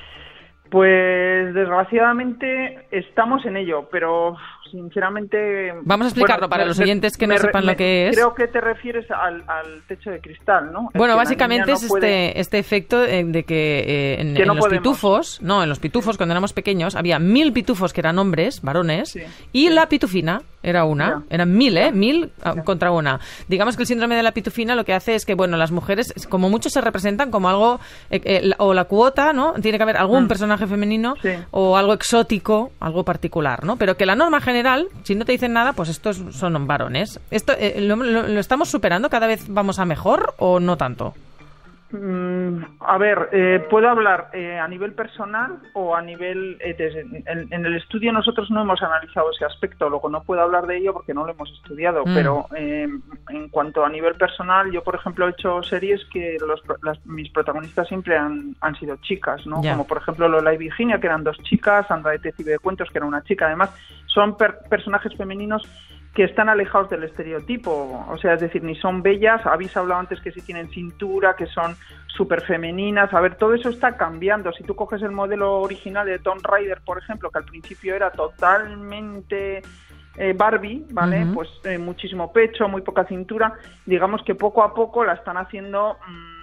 Pues desgraciadamente estamos en ello, pero sinceramente...
Vamos a explicarlo
bueno,
para
me,
los oyentes que no
me,
sepan
me,
lo que es.
Creo que te refieres al, al techo de cristal, ¿no?
Bueno,
es
básicamente
no
es
puede...
este, este efecto de que, eh, en,
que
en
no
los
podemos.
pitufos, no, en los pitufos cuando éramos pequeños, había mil pitufos que eran hombres, varones, sí, y sí. la pitufina era una, ya. eran mil, ¿eh? Mil ya. contra una. Digamos que el síndrome de la pitufina lo que hace es que, bueno, las mujeres, como mucho se representan como algo, eh, eh, o la cuota, ¿no? Tiene que haber algún mm. personaje femenino, sí. o algo exótico, algo particular, ¿no? Pero que la norma general, si no te dicen nada, pues estos son varones. Esto eh, lo, lo, ¿Lo estamos superando? ¿Cada vez vamos a mejor o no tanto?
Mm, a ver, eh, puedo hablar eh, a nivel personal o a nivel... Eh, desde, en, en el estudio nosotros no hemos analizado ese aspecto, luego no puedo hablar de ello porque no lo hemos estudiado, mm. pero eh, en cuanto a nivel personal, yo por ejemplo he hecho series que los, las, mis protagonistas siempre han, han sido chicas, ¿no? Yeah. Como por ejemplo Lola y Virginia, que eran dos chicas, Sandra Detective de Cuentos, que era una chica, además son per personajes femeninos que están alejados del estereotipo, o sea, es decir, ni son bellas, habéis hablado antes que sí tienen cintura, que son súper femeninas, a ver, todo eso está cambiando. Si tú coges el modelo original de Tomb Raider, por ejemplo, que al principio era totalmente eh, Barbie, ¿vale? Uh-huh. Pues eh, muchísimo pecho, muy poca cintura, digamos que poco a poco la están haciendo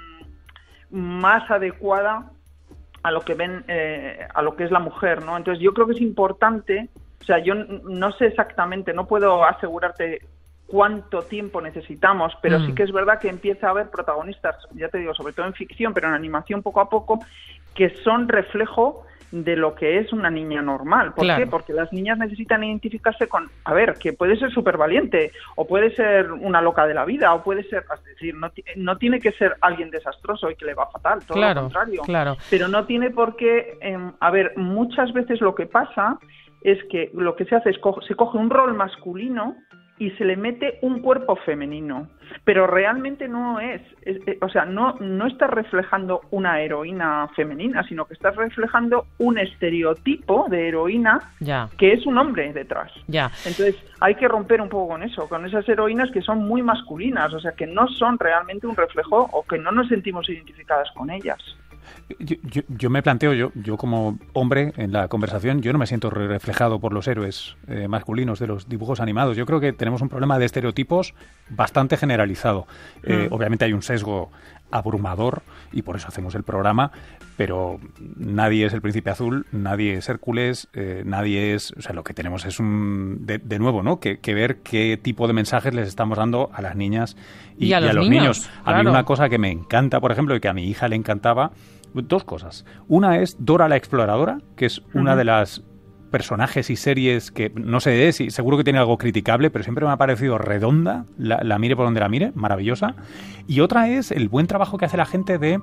mmm, más adecuada a lo que ven, eh, a lo que es la mujer, ¿no? Entonces yo creo que es importante. O sea, yo no sé exactamente, no puedo asegurarte cuánto tiempo necesitamos, pero mm. sí que es verdad que empieza a haber protagonistas, ya te digo, sobre todo en ficción, pero en animación poco a poco, que son reflejo de lo que es una niña normal. ¿Por claro. qué? Porque las niñas necesitan identificarse con, a ver, que puede ser súper valiente, o puede ser una loca de la vida, o puede ser, es decir, no, no tiene que ser alguien desastroso y que le va fatal, todo
claro,
lo contrario.
Claro.
Pero no tiene por qué, eh, a ver, muchas veces lo que pasa es que lo que se hace es co se coge un rol masculino y se le mete un cuerpo femenino, pero realmente no es, es, es o sea, no, no estás reflejando una heroína femenina, sino que estás reflejando un estereotipo de heroína
ya.
que es un hombre detrás.
Ya.
Entonces hay que romper un poco con eso, con esas heroínas que son muy masculinas, o sea, que no son realmente un reflejo o que no nos sentimos identificadas con ellas.
Yo, yo, yo me planteo, yo, yo como hombre en la conversación, yo no me siento reflejado por los héroes eh, masculinos de los dibujos animados. Yo creo que tenemos un problema de estereotipos bastante generalizado. Eh, mm. Obviamente hay un sesgo abrumador y por eso hacemos el programa, pero nadie es el Príncipe Azul, nadie es Hércules, eh, nadie es... O sea, lo que tenemos es un... De, de nuevo, ¿no? Que, que ver qué tipo de mensajes les estamos dando a las niñas y,
y a,
y
los,
a los
niños.
niños.
Claro.
A mí una cosa que me encanta, por ejemplo, y que a mi hija le encantaba... Dos cosas. Una es Dora la Exploradora, que es una uh-huh. de las personajes y series que, no sé, si seguro que tiene algo criticable, pero siempre me ha parecido redonda, la, la mire por donde la mire, maravillosa. Y otra es el buen trabajo que hace la gente de,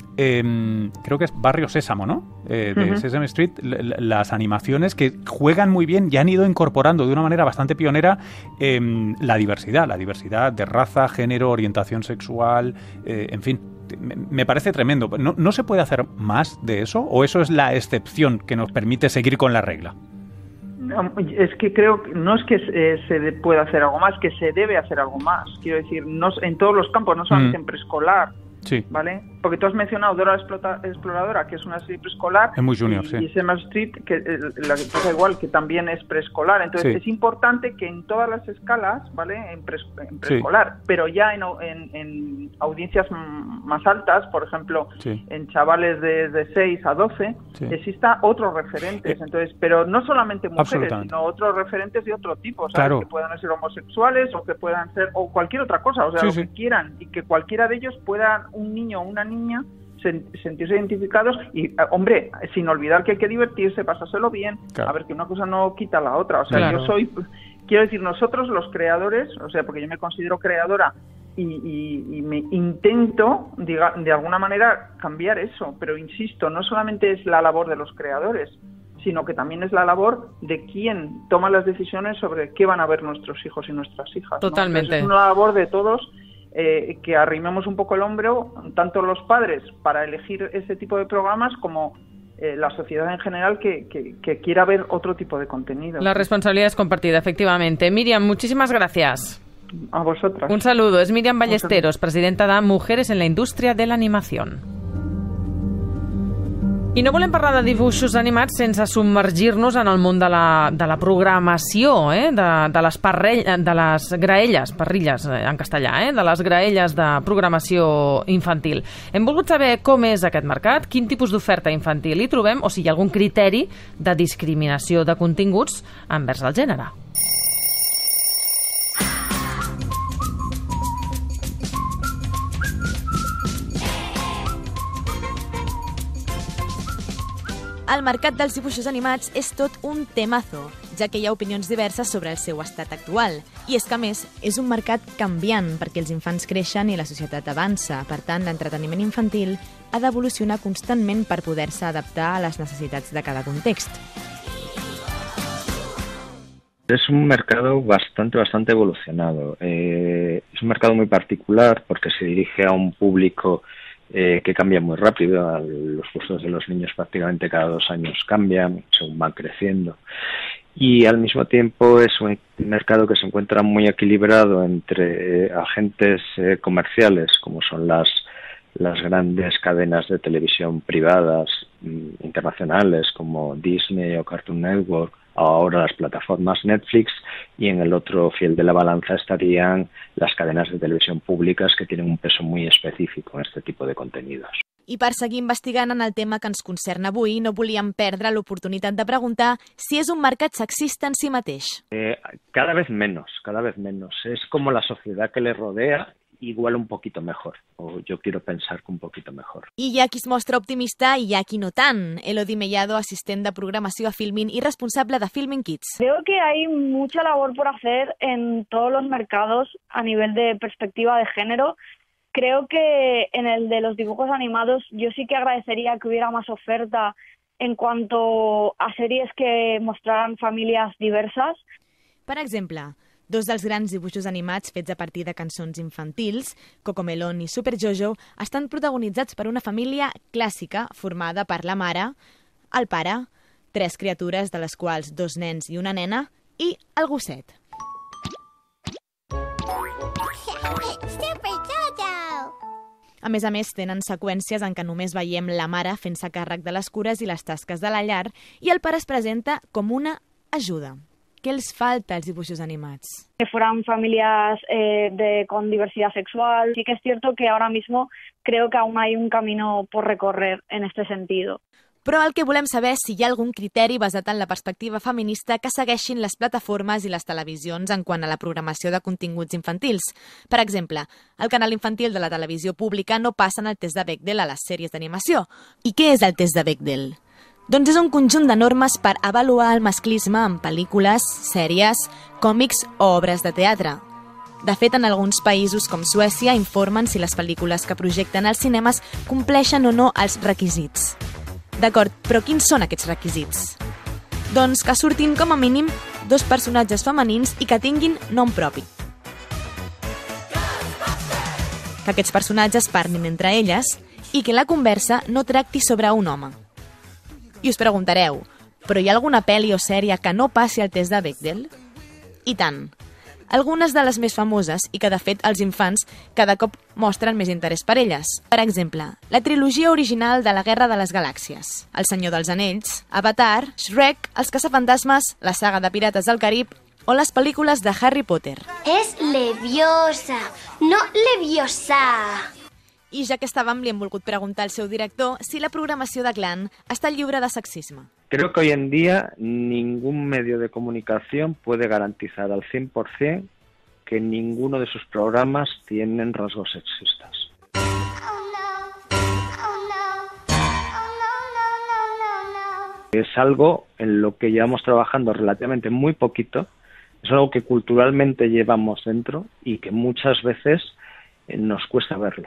eh, creo que es Barrio Sésamo, ¿no? Eh, de uh-huh. Sesame Street, las animaciones que juegan muy bien y han ido incorporando de una manera bastante pionera eh, la diversidad, la diversidad de raza, género, orientación sexual, eh, en fin. Me parece tremendo. ¿No, ¿No se puede hacer más de eso? ¿O eso es la excepción que nos permite seguir con la regla?
No, es que creo que no es que se, se pueda hacer algo más, que se debe hacer algo más. Quiero decir, no, en todos los campos, no solamente mm. en preescolar.
Sí.
¿Vale? Porque tú has mencionado Dora la Exploradora, que es una serie preescolar.
Es muy junior,
y,
sí.
Y Sesame Street, que eh, la que pasa igual, que también es preescolar. Entonces, sí. es importante que en todas las escalas, ¿vale? En, pre, en preescolar, sí. pero ya en, en, en audiencias más altas, por ejemplo, sí. en chavales de, de seis a doce, sí. exista otros referentes. Entonces, pero no solamente mujeres, sino otros referentes de otro tipo, ¿sabes? Claro. Que puedan ser homosexuales o que puedan ser, o cualquier otra cosa, o sea, sí, lo sí. que quieran, y que cualquiera de ellos pueda, un niño o una niña, sentirse identificados y, hombre, sin olvidar que hay que divertirse, pasárselo bien, claro. a ver, que una cosa no quita la otra, o sea, claro. yo soy, quiero decir, nosotros los creadores, o sea, porque yo me considero creadora y, y, y me intento, diga, de alguna manera, cambiar eso, pero insisto, no solamente es la labor de los creadores, sino que también es la labor de quien toma las decisiones sobre qué van a ver nuestros hijos y nuestras hijas.
Totalmente.
¿no? Es una labor de todos. Eh, que arrimemos un poco el hombro, tanto los padres para elegir ese tipo de programas como eh, la sociedad en general que, que, que quiera ver otro tipo de contenido.
La responsabilidad es compartida, efectivamente. Miriam, muchísimas gracias.
A vosotras.
Un saludo. Es Miriam Ballesteros, presidenta de Mujeres en la Indústria de l'Animació. I no volem parlar de dibuixos animats sense submergir-nos en el món de la, de la programació, eh? de, de, les parrell, de les graelles, parrilles en castellà, eh? de les graelles de programació infantil. Hem volgut saber com és aquest mercat, quin tipus d'oferta infantil hi trobem, o si hi ha algun criteri de discriminació de continguts envers el gènere.
El mercat dels dibuixos animats és tot un temazo, ja que hi ha opinions diverses sobre el seu estat actual. I és que, a més, és un mercat canviant, perquè els infants creixen i la societat avança. Per tant, l'entreteniment infantil ha d'evolucionar constantment per poder-se adaptar a les necessitats de cada context.
Es un mercado bastante, bastante evolucionado. Eh, es un mercado muy particular porque se dirige a un público Eh, que cambia muy rápido. Los gustos de los niños prácticamente cada dos años cambian según van creciendo, y al mismo tiempo es un mercado que se encuentra muy equilibrado entre eh, agentes eh, comerciales como son las las grandes cadenas de televisión privadas mm, internacionales como Disney o Cartoon Network, ahora las plataformas Netflix, y en el otro fiel de la balanza estarían las cadenas de televisión públicas que tienen un peso muy específico en este tipo de contenidos.
I per seguir investigant en el tema que ens concerne avui, no volíem perdre l'oportunitat de preguntar si és un mercat sexista en si mateix.
Eh, cada vez menos, cada vez menos. Es como la sociedad que le rodea, igual un poquito mejor, o yo quiero pensar que un poquito mejor.
I hi ha qui es mostra optimista i hi ha qui no tant. Elodie Mellado, assistent de programació a Filmin y responsable de Filmin Kids.
Creo que hay mucha labor por hacer en todos los mercados a nivel de perspectiva de género. Creo que en el de los dibujos animados yo sí que agradecería que hubiera más oferta en cuanto a series que mostraran familias diversas.
Per exemple, dos dels grans dibuixos animats fets a partir de cançons infantils, Cocomelon i Super Jojo, estan protagonitzats per una família clàssica formada per la mare, el pare, tres criatures de les quals dos nens i una nena, i el gosset.
Super Jojo!
A més a més, tenen seqüències en què només veiem la mare fent-se càrrec de les cures i les tasques de la llar, i el pare es presenta com una ajuda. ¿Qué les falta als dibuixos animats?
Que fueran familias eh, de, con diversidad sexual. Sí que es cierto que ahora mismo creo que aún hay un camino por recorrer en este sentido.
Però el que volem saber és si hi ha algun criteri basat en la perspectiva feminista que segueixin les plataformes i les televisions en quant a la programació de continguts infantils. Per exemple, el canal infantil de la televisió pública no passen el test de Bechdel a les sèries d'animació. I què és el test de Bechdel? Doncs és un conjunt de normes per avaluar el masclisme en pel·lícules, sèries, còmics o obres de teatre. De fet, en alguns països com Suècia informen si les pel·lícules que projecten als cinemes compleixen o no els requisits. D'acord, però quins són aquests requisits? Doncs que surtin com a mínim dos personatges femenins i que tinguin nom propi. Que aquests personatges parlin entre elles i que la conversa no tracti sobre un home. I us preguntareu, però hi ha alguna pel·li o sèrie que no passi el test de Bechdel? I tant. Algunes de les més famoses i que, de fet, els infants cada cop mostren més interès per elles. Per exemple, la trilogia original de la Guerra de les Galàxies, El Senyor dels Anells, Avatar, Shrek, Els Caçafantasmes, la saga de Pirates del Carib o les pel·lícules de Harry Potter.
És leviosa, no leviosa.
I ja que estàvem, li hem volgut preguntar al seu director si la programació de Clan està lliure de sexisme.
Creo que hoy en día ningún medio de comunicación puede garantizar al cien por ciento que ninguno de sus programas tienen rasgos sexistas. Es algo en lo que llevamos trabajando relativamente muy poquito, es algo que culturalmente llevamos dentro y que muchas veces nos cuesta verlo.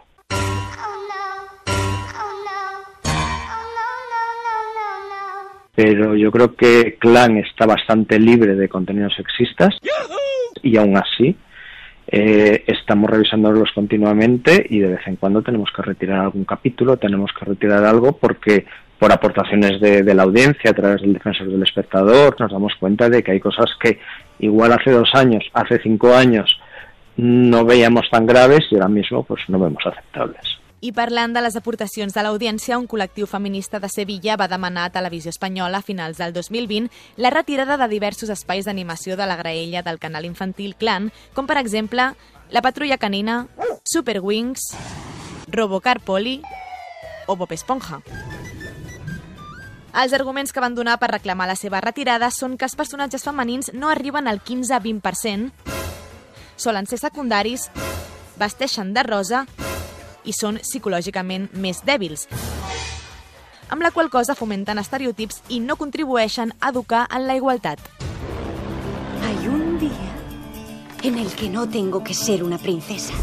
Pero yo creo que Clan está bastante libre de contenidos sexistas y aún así eh, estamos revisándolos continuamente y de vez en cuando tenemos que retirar algún capítulo, tenemos que retirar algo porque por aportaciones de, de la audiencia a través del Defensor del Espectador nos damos cuenta de que hay cosas que igual hace dos años, hace cinco años no veíamos tan graves y ahora mismo pues no vemos aceptables.
I parlant de les aportacions de l'audiència, un col·lectiu feminista de Sevilla va demanar a Televisió Espanyola a finals del dos mil vint la retirada de diversos espais d'animació de la graella del canal infantil Clan, com per exemple La Patrulla Canina, Super Wings, Robocar Polly o Bob Esponja. Els arguments que van donar per reclamar la seva retirada són que els personatges femenins no arriben al quinze a vint per cent, solen ser secundaris, vesteixen de rosa i són psicològicament més dèbils. amb la qual cosa fomenten estereotips i no contribueixen a educar en la igualtat.
Hay un día en el que no tengo que ser una princesa.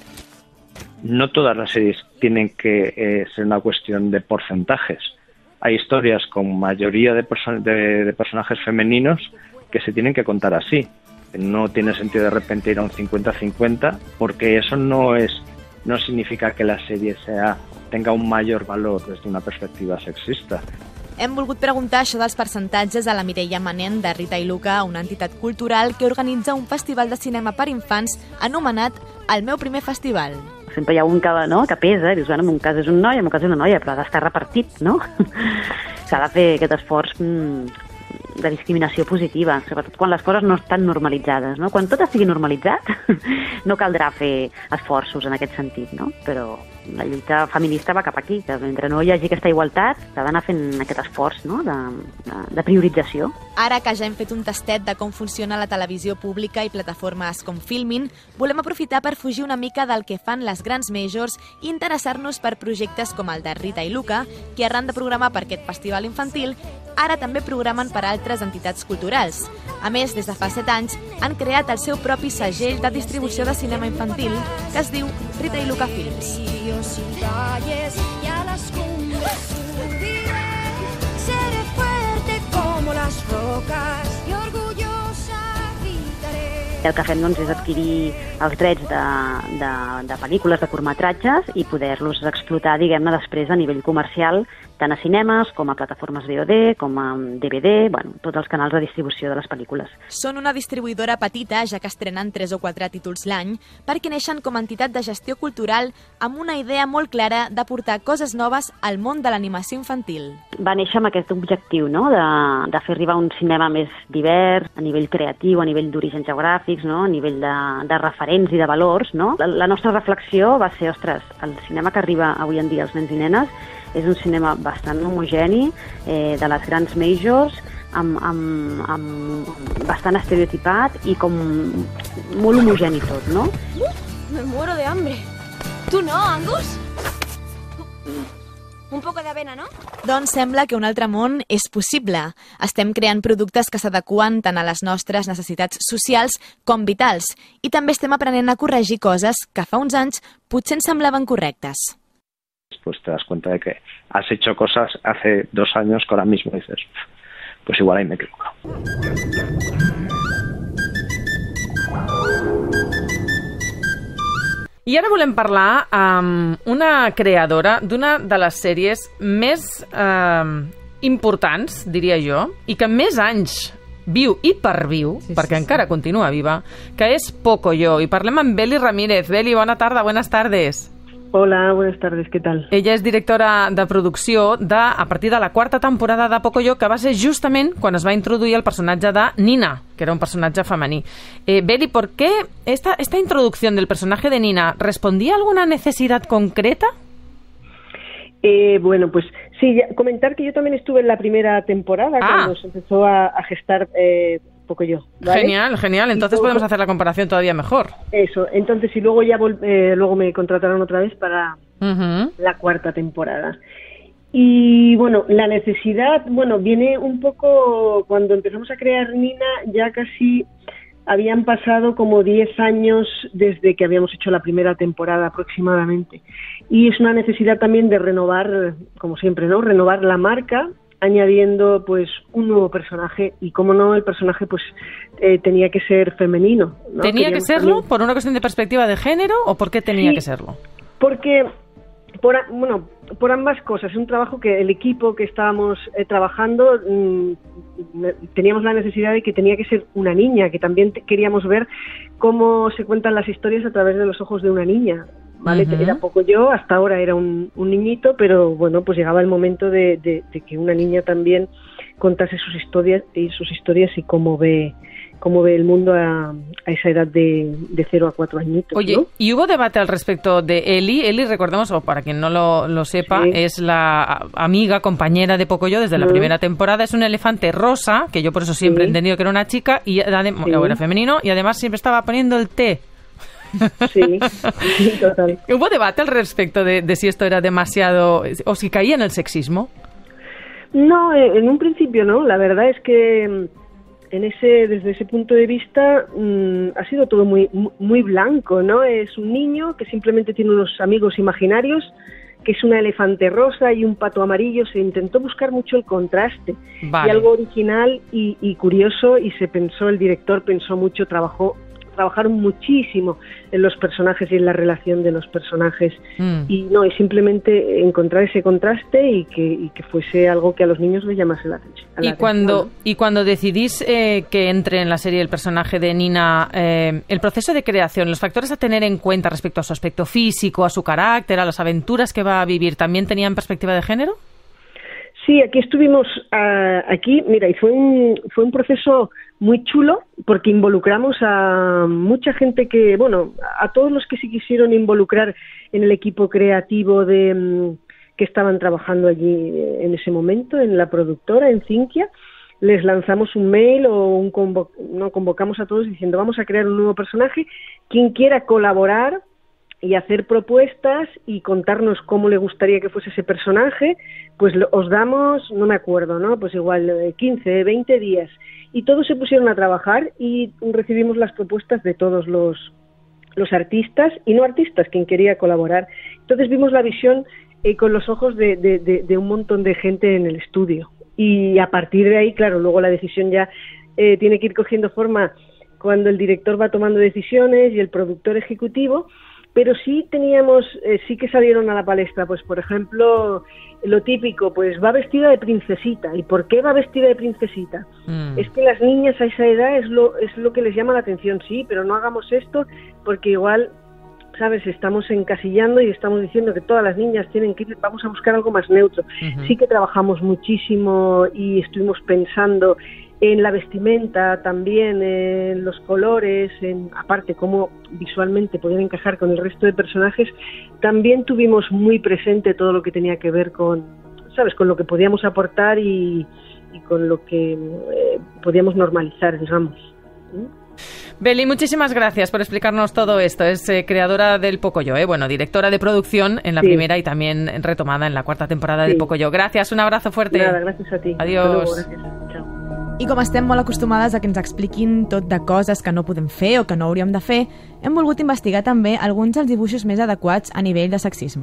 No todas las series tienen que eh, ser una cuestión de porcentajes. Hay historias con mayoría de, perso- de, de personajes femeninos que se tienen que contar así. No tiene sentido de repente ir a un cincuenta cincuenta porque eso no es no significa que la serie sea tenga un mayor valor des d'una perspectiva sexista.
Hem volgut preguntar això dels percentatges a la Mireia Manent de Rita i Luca, una entitat cultural que organitza un festival de cinema per infants anomenat El meu primer festival.
Sempre hi ha un que, no, que pesa, i dius, bueno, en un cas és un noi, en un cas és una noia, però ha d'estar repartit, no? S'ha de fer aquest esforç mm, de discriminació positiva, sobretot quan les coses no estan normalitzades, no? Quan tot estigui normalitzat, no caldrà fer esforços en aquest sentit, no? Però la lluita feminista va cap aquí, que mentre no hi hagi aquesta igualtat, s'ha d'anar fent aquest esforç, no? de, de, de priorització.
Ara que ja hem fet un tastet de com funciona la televisió pública i plataformes com Filmin, volem aprofitar per fugir una mica del que fan les grans majors i interessar-nos per projectes com el de Rita i Luca, que arran de programar per aquest festival infantil, ara també programen per altres entitats culturals. A més, des de fa set anys, han creat el seu propi segell de distribució de cinema infantil, que es diu Rita i Luca Films.
Y valles y a las cumbres subiré, seré fuerte como las rocas y orgullosa gritaré.
El que fem doncs, és adquirir els drets de, de, de pel·lícules, de curtmetratges i poder-los explotar, diguem-ne, després a nivell comercial, tant a cinemes com a plataformes V O D, com a D V D, bueno, tots els canals de distribució de les pel·lícules.
Són una distribuïdora petita, ja que estrenen tres o quatre títols l'any, perquè neixen com a entitat de gestió cultural amb una idea molt clara de portar coses noves al món de l'animació infantil.
Va néixer amb aquest objectiu, no?, de, de fer arribar un cinema més divers, a nivell creatiu, a nivell d'orígens geogràfics, no?, a nivell de, de referents i de valors, no? La, la nostra reflexió va ser, ostres, el cinema que arriba avui en dia als nens i nenes és un cinema bastant homogeni, eh, de les grans majors, amb, amb, amb bastant estereotipat i com molt homogeni tot, no?
Me muero de hambre. ¿Tú no, Angus? Un poco de avena, no?
Doncs sembla que un altre món és possible. Estem creant productes que s'adequen tant a les nostres necessitats socials com vitals i també estem aprenent a corregir coses que fa uns anys potser ens semblaven correctes.
Pues te das cuenta de que has hecho cosas hace dos años que ahora mismo dices, pues igual ahí me equivoco.
I ara volem parlar amb una creadora d'una de les sèries més eh, importants, diria jo, i que més anys viu i perviu, sí, perquè sí, encara sí. continua viva, que és Pocoyo. I parlem amb Beli Ramírez. Beli, bona tarda, buenas tardes.
Hola, buenas tardes, ¿qué tal?
Ella és directora de producció de, a partir de la quarta temporada de Pocoyo, que va ser justament quan es va introduir el personatge de Nina, que era un personatge femení. Eh, Beli, ¿por qué esta, esta introducción del personaje de Nina respondía a alguna necesidad concreta?
Eh, bueno, pues sí, ya, comentar que yo también estuve en la primera temporada, ah. cuando se empezó a, a gestar eh, Pocoyo, ¿vale?
Genial, genial. Entonces luego podemos hacer la comparación todavía mejor.
Eso, entonces y luego ya eh, luego me contrataron otra vez para uh-huh. la cuarta temporada. Y bueno, la necesidad, bueno, viene un poco cuando empezamos a crear Nina, ya casi habían pasado como diez años desde que habíamos hecho la primera temporada aproximadamente. Y es una necesidad también de renovar, como siempre, ¿no? Renovar la marca, añadiendo pues un nuevo personaje y como no el personaje pues eh, tenía que ser femenino, ¿no?
¿Tenía
Queríamos
que serlo
también...
por una cuestión de perspectiva de género o por qué tenía
sí,
que serlo?
Porque por bueno por ambas cosas. Es un trabajo que el equipo que estábamos eh, trabajando mmm, teníamos la necesidad de que tenía que ser una niña, que también queríamos ver cómo se cuentan las historias a través de los ojos de una niña. ¿Vale? Uh-huh. Era poco yo, hasta ahora era un, un niñito, pero bueno, pues llegaba el momento de, de, de que una niña también contase sus historias y sus historias y cómo ve cómo ve el mundo a, a esa edad de, de cero a cuatro añitos.
Oye,
¿no?
Y hubo debate al respecto de Eli. Eli, recordemos, o para quien no lo, lo sepa, sí. es la amiga, compañera de Pocoyo desde la uh-huh. primera temporada. Es un elefante rosa, que yo por eso siempre sí. he entendido que era una chica, y adem- sí. o era femenino, y además siempre estaba poniendo el té.
Sí, sí, total.
¿Hubo debate al respecto de, de si esto era demasiado o si caía en el sexismo?
No, en un principio no. La verdad es que en ese, desde ese punto de vista mmm, ha sido todo muy, muy blanco, ¿no? Es un niño que simplemente tiene unos amigos imaginarios, que es una elefante rosa y un pato amarillo. Se intentó buscar mucho el contraste vale. y algo original y, y curioso, y se pensó, el director pensó mucho, trabajó trabajaron muchísimo en los personajes y en la relación de los personajes mm. y no, y simplemente encontrar ese contraste y que, y que fuese algo que a los niños les llamase la atención.
Y cuando, ¿no? y cuando decidís eh, que entre en la serie el personaje de Nina, eh, el proceso de creación, los factores a tener en cuenta respecto a su aspecto físico, a su carácter, a las aventuras que va a vivir, ¿también tenían perspectiva de género?
Sí, aquí estuvimos, uh, aquí, mira, y fue un, fue un proceso muy chulo porque involucramos a mucha gente que, bueno, a todos los que se quisieron involucrar en el equipo creativo de um, que estaban trabajando allí en ese momento, en la productora, en Cinquia, les lanzamos un mail o un convo- no, convocamos a todos diciendo vamos a crear un nuevo personaje, quien quiera colaborar y hacer propuestas y contarnos cómo le gustaría que fuese ese personaje, pues lo, os damos, no me acuerdo, ¿no? Pues igual quince, veinte días. Y todos se pusieron a trabajar y recibimos las propuestas de todos los, los artistas y no artistas, quien quería colaborar. Entonces vimos la visión eh, con los ojos de, de, de, de un montón de gente en el estudio. Y a partir de ahí, claro, luego la decisión ya eh, tiene que ir cogiendo forma cuando el director va tomando decisiones y el productor ejecutivo. Pero sí teníamos, eh, sí que salieron a la palestra, pues por ejemplo, lo típico, pues va vestida de princesita. ¿Y por qué va vestida de princesita? Mm. Es que las niñas a esa edad es lo, es lo que les llama la atención, sí, pero no hagamos esto porque igual, ¿sabes? Estamos encasillando y estamos diciendo que todas las niñas tienen que ir, vamos a buscar algo más neutro. Uh-huh. Sí que trabajamos muchísimo y estuvimos pensando en la vestimenta, también en los colores, en aparte cómo visualmente podían encajar con el resto de personajes. También tuvimos muy presente todo lo que tenía que ver con, ¿sabes?, con lo que podíamos aportar y, y con lo que eh, podíamos normalizar, digamos. ¿Mm?
Beli, muchísimas gracias por explicarnos todo esto. Es eh, creadora del Pocoyo, ¿eh? Bueno, directora de producción en la sí. primera y también retomada en la cuarta temporada sí. de Pocoyo. Gracias, un abrazo fuerte.
Nada, gracias a ti.
Adiós.
I com estem molt acostumades a que ens expliquin tot de coses que no podem fer o que no hauríem de fer, hem volgut investigar també alguns dels dibuixos més adequats a nivell de sexisme.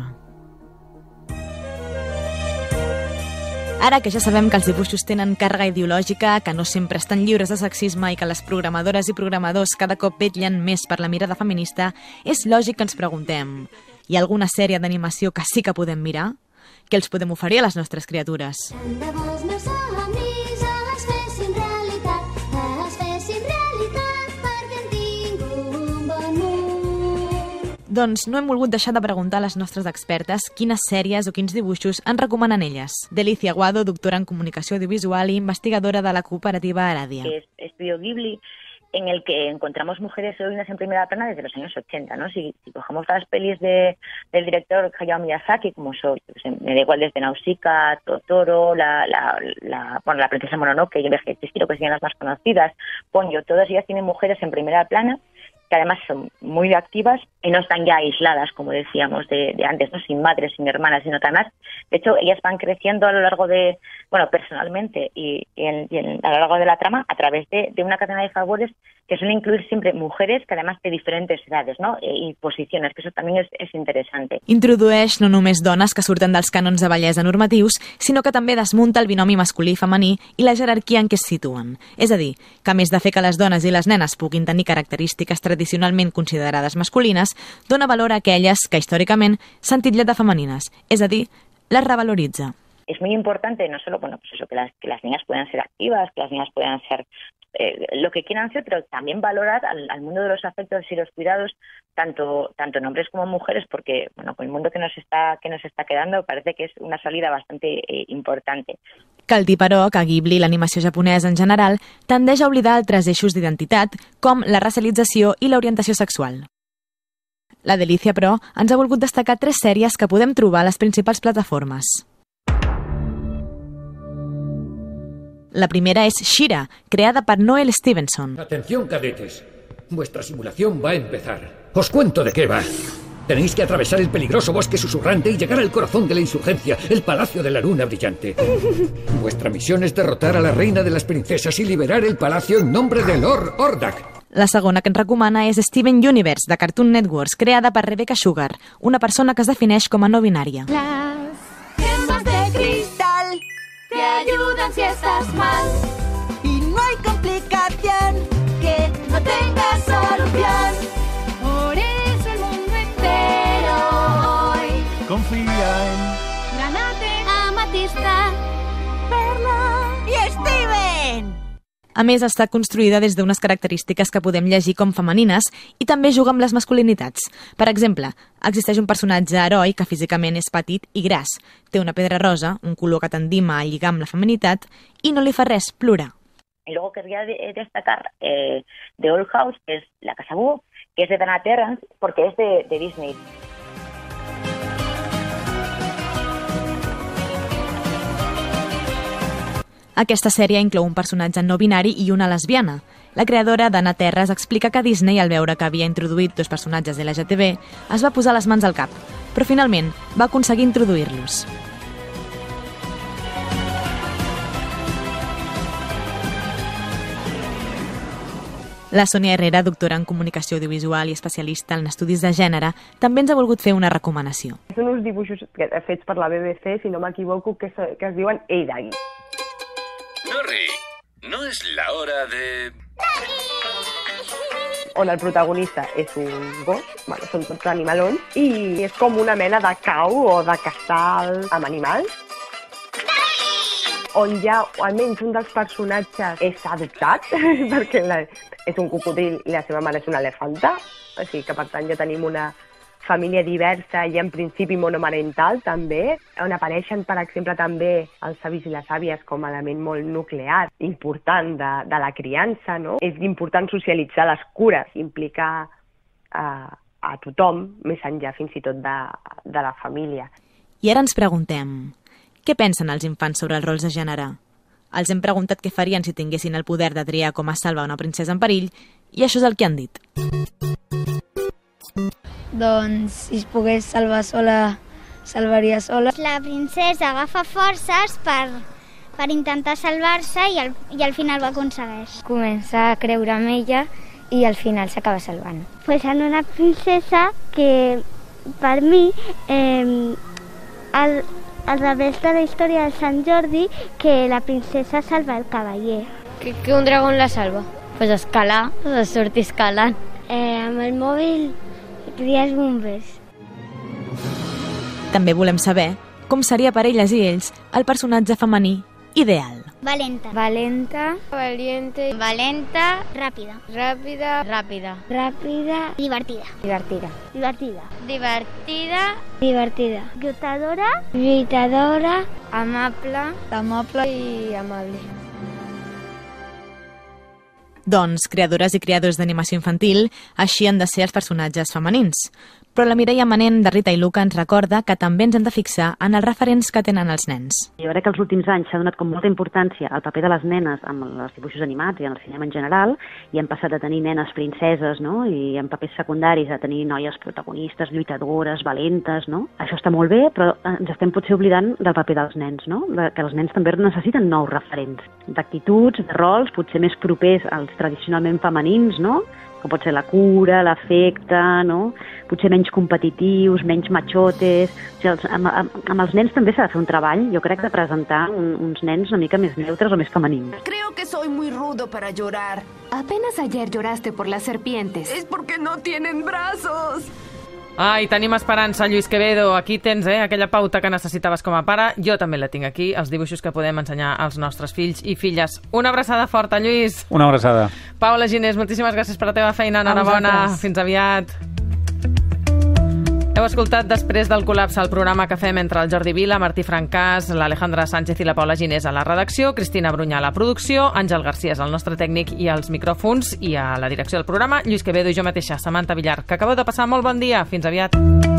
Ara que ja sabem que els dibuixos tenen càrrega ideològica, que no sempre estan lliures de sexisme i que les programadores i programadors cada cop vetllen més per la mirada feminista, és lògic que ens preguntem: hi ha alguna sèrie d'animació que sí que podem mirar? Què els podem oferir a les nostres criatures? Doncs no hem volgut deixar de preguntar a les nostres expertes quines sèries o quins dibuixos ens recomanen elles. Delicia Aguado, doctora en comunicació audiovisual i investigadora de la cooperativa Aradia.
Es Estudio Ghibli, en el que encontramos mujeres heroínas en primera plana desde los años ochenta, ¿no? Si, si cogemos las pelis de, del director Hayao Miyazaki, como son, pues, me da igual desde Nausicaa, Totoro, la, la, la, bueno, la princesa Mononoke y el viaje de Chihiro, que serían las más conocidas, Ponyo, todas ellas tienen mujeres en primera plana, que además son muy activas y no están ya aisladas, como decíamos de, de antes, no sin madres, sin hermanas, sino que además, de hecho, ellas van creciendo a lo largo de, bueno, personalmente y, y, en, y en, a lo largo de la trama a través de, de una cadena de favores que suelen incluir siempre mujeres que además de diferentes edades, ¿no? I, i posiciones, que eso también és, és interessante.
Introdueix no només dones que surten dels cànons de bellesa normatius, sinó que també desmunta el binomi masculí i femení i la jerarquia en què es situen. És a dir, que a més de fer que les dones i les nenes puguin tenir característiques tradicionalment considerades masculines, dona valor a aquelles que històricament s'han titllat de femenines, és a dir, les revaloritza.
Es muy importante no solo, bueno, pues eso, que las, que las niñas puedan ser activas, que las niñas puedan ser eh, lo que quieran ser, pero también valorar al, al mundo de los afectos y los cuidados, tanto tanto en hombres como en mujeres, porque bueno, con el mundo que nos está que nos está quedando parece que es una salida bastante eh, importante.
Cal dir, però, que Ghibli, l'animació japonesa en general, tendeix a oblidar altres eixos d'identitat, com la racialització i l'orientació sexual. La Delicia, però, ens ha volgut destacar tres sèries que podem trobar a les principals plataformes. La primera es She-Ra, creada por Noel Stevenson.
Atención, cadetes. Vuestra simulación va a empezar. Os cuento de qué va. Tenéis que atravesar el peligroso bosque susurrante y llegar al corazón de la insurgencia, el Palacio de la Luna Brillante. Vuestra misión es derrotar a la reina de las princesas y liberar el palacio en nombre de Lord Hordak.
La segona que ens recomana és Steven Universe, de Cartoon Networks, creada per Rebecca Sugar, una persona que es defineix com a no binària.
Las gemas de cristal te ayudan si estás mal y no hay complicación que no tenga solución. Por eso el mundo entero hoy
confía en
Granate, Amatista, Perla y Steven.
A més, està construïda des d'unes característiques que podem llegir com femenines i també juga amb les masculinitats. Per exemple, existeix un personatge heroi que físicament és petit i gras, té una pedra rosa, un color que tendima a lligar amb la feminitat i no li fa res plorar.
Y luego querría de destacar eh, The Old House, que es la Casa Búho, que es de Dana Terrence, porque es de, de Disney.
Aquesta sèrie inclou un personatge no binari i una lesbiana. La creadora, Dana Terres, explica que Disney, al veure que havia introduït dos personatges L G T B, es va posar les mans al cap, però finalment va aconseguir introduir-los. La Sònia Herrera, doctora en comunicació audiovisual i especialista en estudis de gènere, també ens ha volgut fer una recomanació.
Són uns dibuixos fets per la B B C, si no m'equivoco, que, es, que es diuen Hey Daggy.
Norri, no es la hora de...
On el protagonista és un gos, bueno, són tots animalons, i és com una mena de cau o de casal amb animals, on ja almenys un dels personatges és adoptat, perquè la, és un cocodril i la seva mare és una elefanta, o sigui que per tant ja tenim una família diversa i en principi monomarental també, on apareixen per exemple també els savis i les àvies com a element molt nuclear, important de, de la criança, no? És important socialitzar les cures, implicar a, a tothom, més enllà fins i tot de, de la família.
I ara ens preguntem, què pensen els infants sobre els rols de gènere? Els hem preguntat què farien si tinguessin el poder de triar com es salva una princesa en perill i això és el que han dit.
Doncs si es pogués salvar sola, salvaria sola.
La princesa agafa forces per, per intentar salvar-se i, al, i al final ho aconsegueix.
Comença a creure en ella i al final s'acaba salvant.
Pues en una princesa que per mi eh, al, al revés de la història de Sant Jordi que la princesa salva el cavaller.
Que, que un dragón la salva? Pues escalar, pues sortir escalant.
Eh, amb el mòbil triar bombers.
També volem saber com seria per elles i ells el personatge femení ideal.
Valenta.
Valenta. Valiente.
Valenta. Ràpida.
Ràpida. Ràpida.
Ràpida. Divertida.
Divertida.
Divertida.
Divertida.
Divertida. Lluitadora.
Lluitadora. Amable. Amable i amable.
Doncs, creadores i creadors d'animació infantil, així han de ser els personatges femenins. Però la Mireia Manent, de Rita i Luca, ens recorda que també ens hem de fixar en els referents que tenen els nens.
Jo crec que els últims anys s'ha donat com molta importància al paper de les nenes amb els dibuixos animats i en el cinema en general, i hem passat a tenir nenes princeses, no?, i en papers secundaris a tenir noies protagonistes, lluitadores, valentes, no? Això està molt bé, però ens estem potser oblidant del paper dels nens, no?, que els nens també necessiten nous referents, d'actituds, de rols, potser més propers als tradicionalment femenins, no?, com pot ser la cura, l'afecte, no? Potser menys competitius, menys machotes. O sigui, els, amb, amb, amb els nens també s'ha de fer un treball, jo crec, de presentar un, uns nens una mica més neutres o més femenins.
Creo que soy muy rudo para llorar.
Apenas ayer lloraste por las serpientes.
Es porque no tienen brazos.
Ai, tenim esperança, Lluís Quevedo. Aquí tens, eh, aquella pauta que necessitaves com a pare. Jo també la tinc aquí, els dibuixos que podem ensenyar als nostres fills i filles. Una abraçada forta, Lluís.
Una abraçada.
Paula Ginés, moltíssimes gràcies per la teva feina. Enhorabona. Fins aviat. Heu escoltat després del col·lapse el programa que fem entre el Jordi Vila, Martí Francàs, l'Alejandra Sánchez i la Paula Ginés a la redacció, Cristina Brunyà a la producció, Àngel Garcia és el nostre tècnic i als micròfons, i a la direcció del programa, Lluís Quevedo i jo mateixa, Samantha Villar, que acabeu de passar molt bon dia. Fins aviat.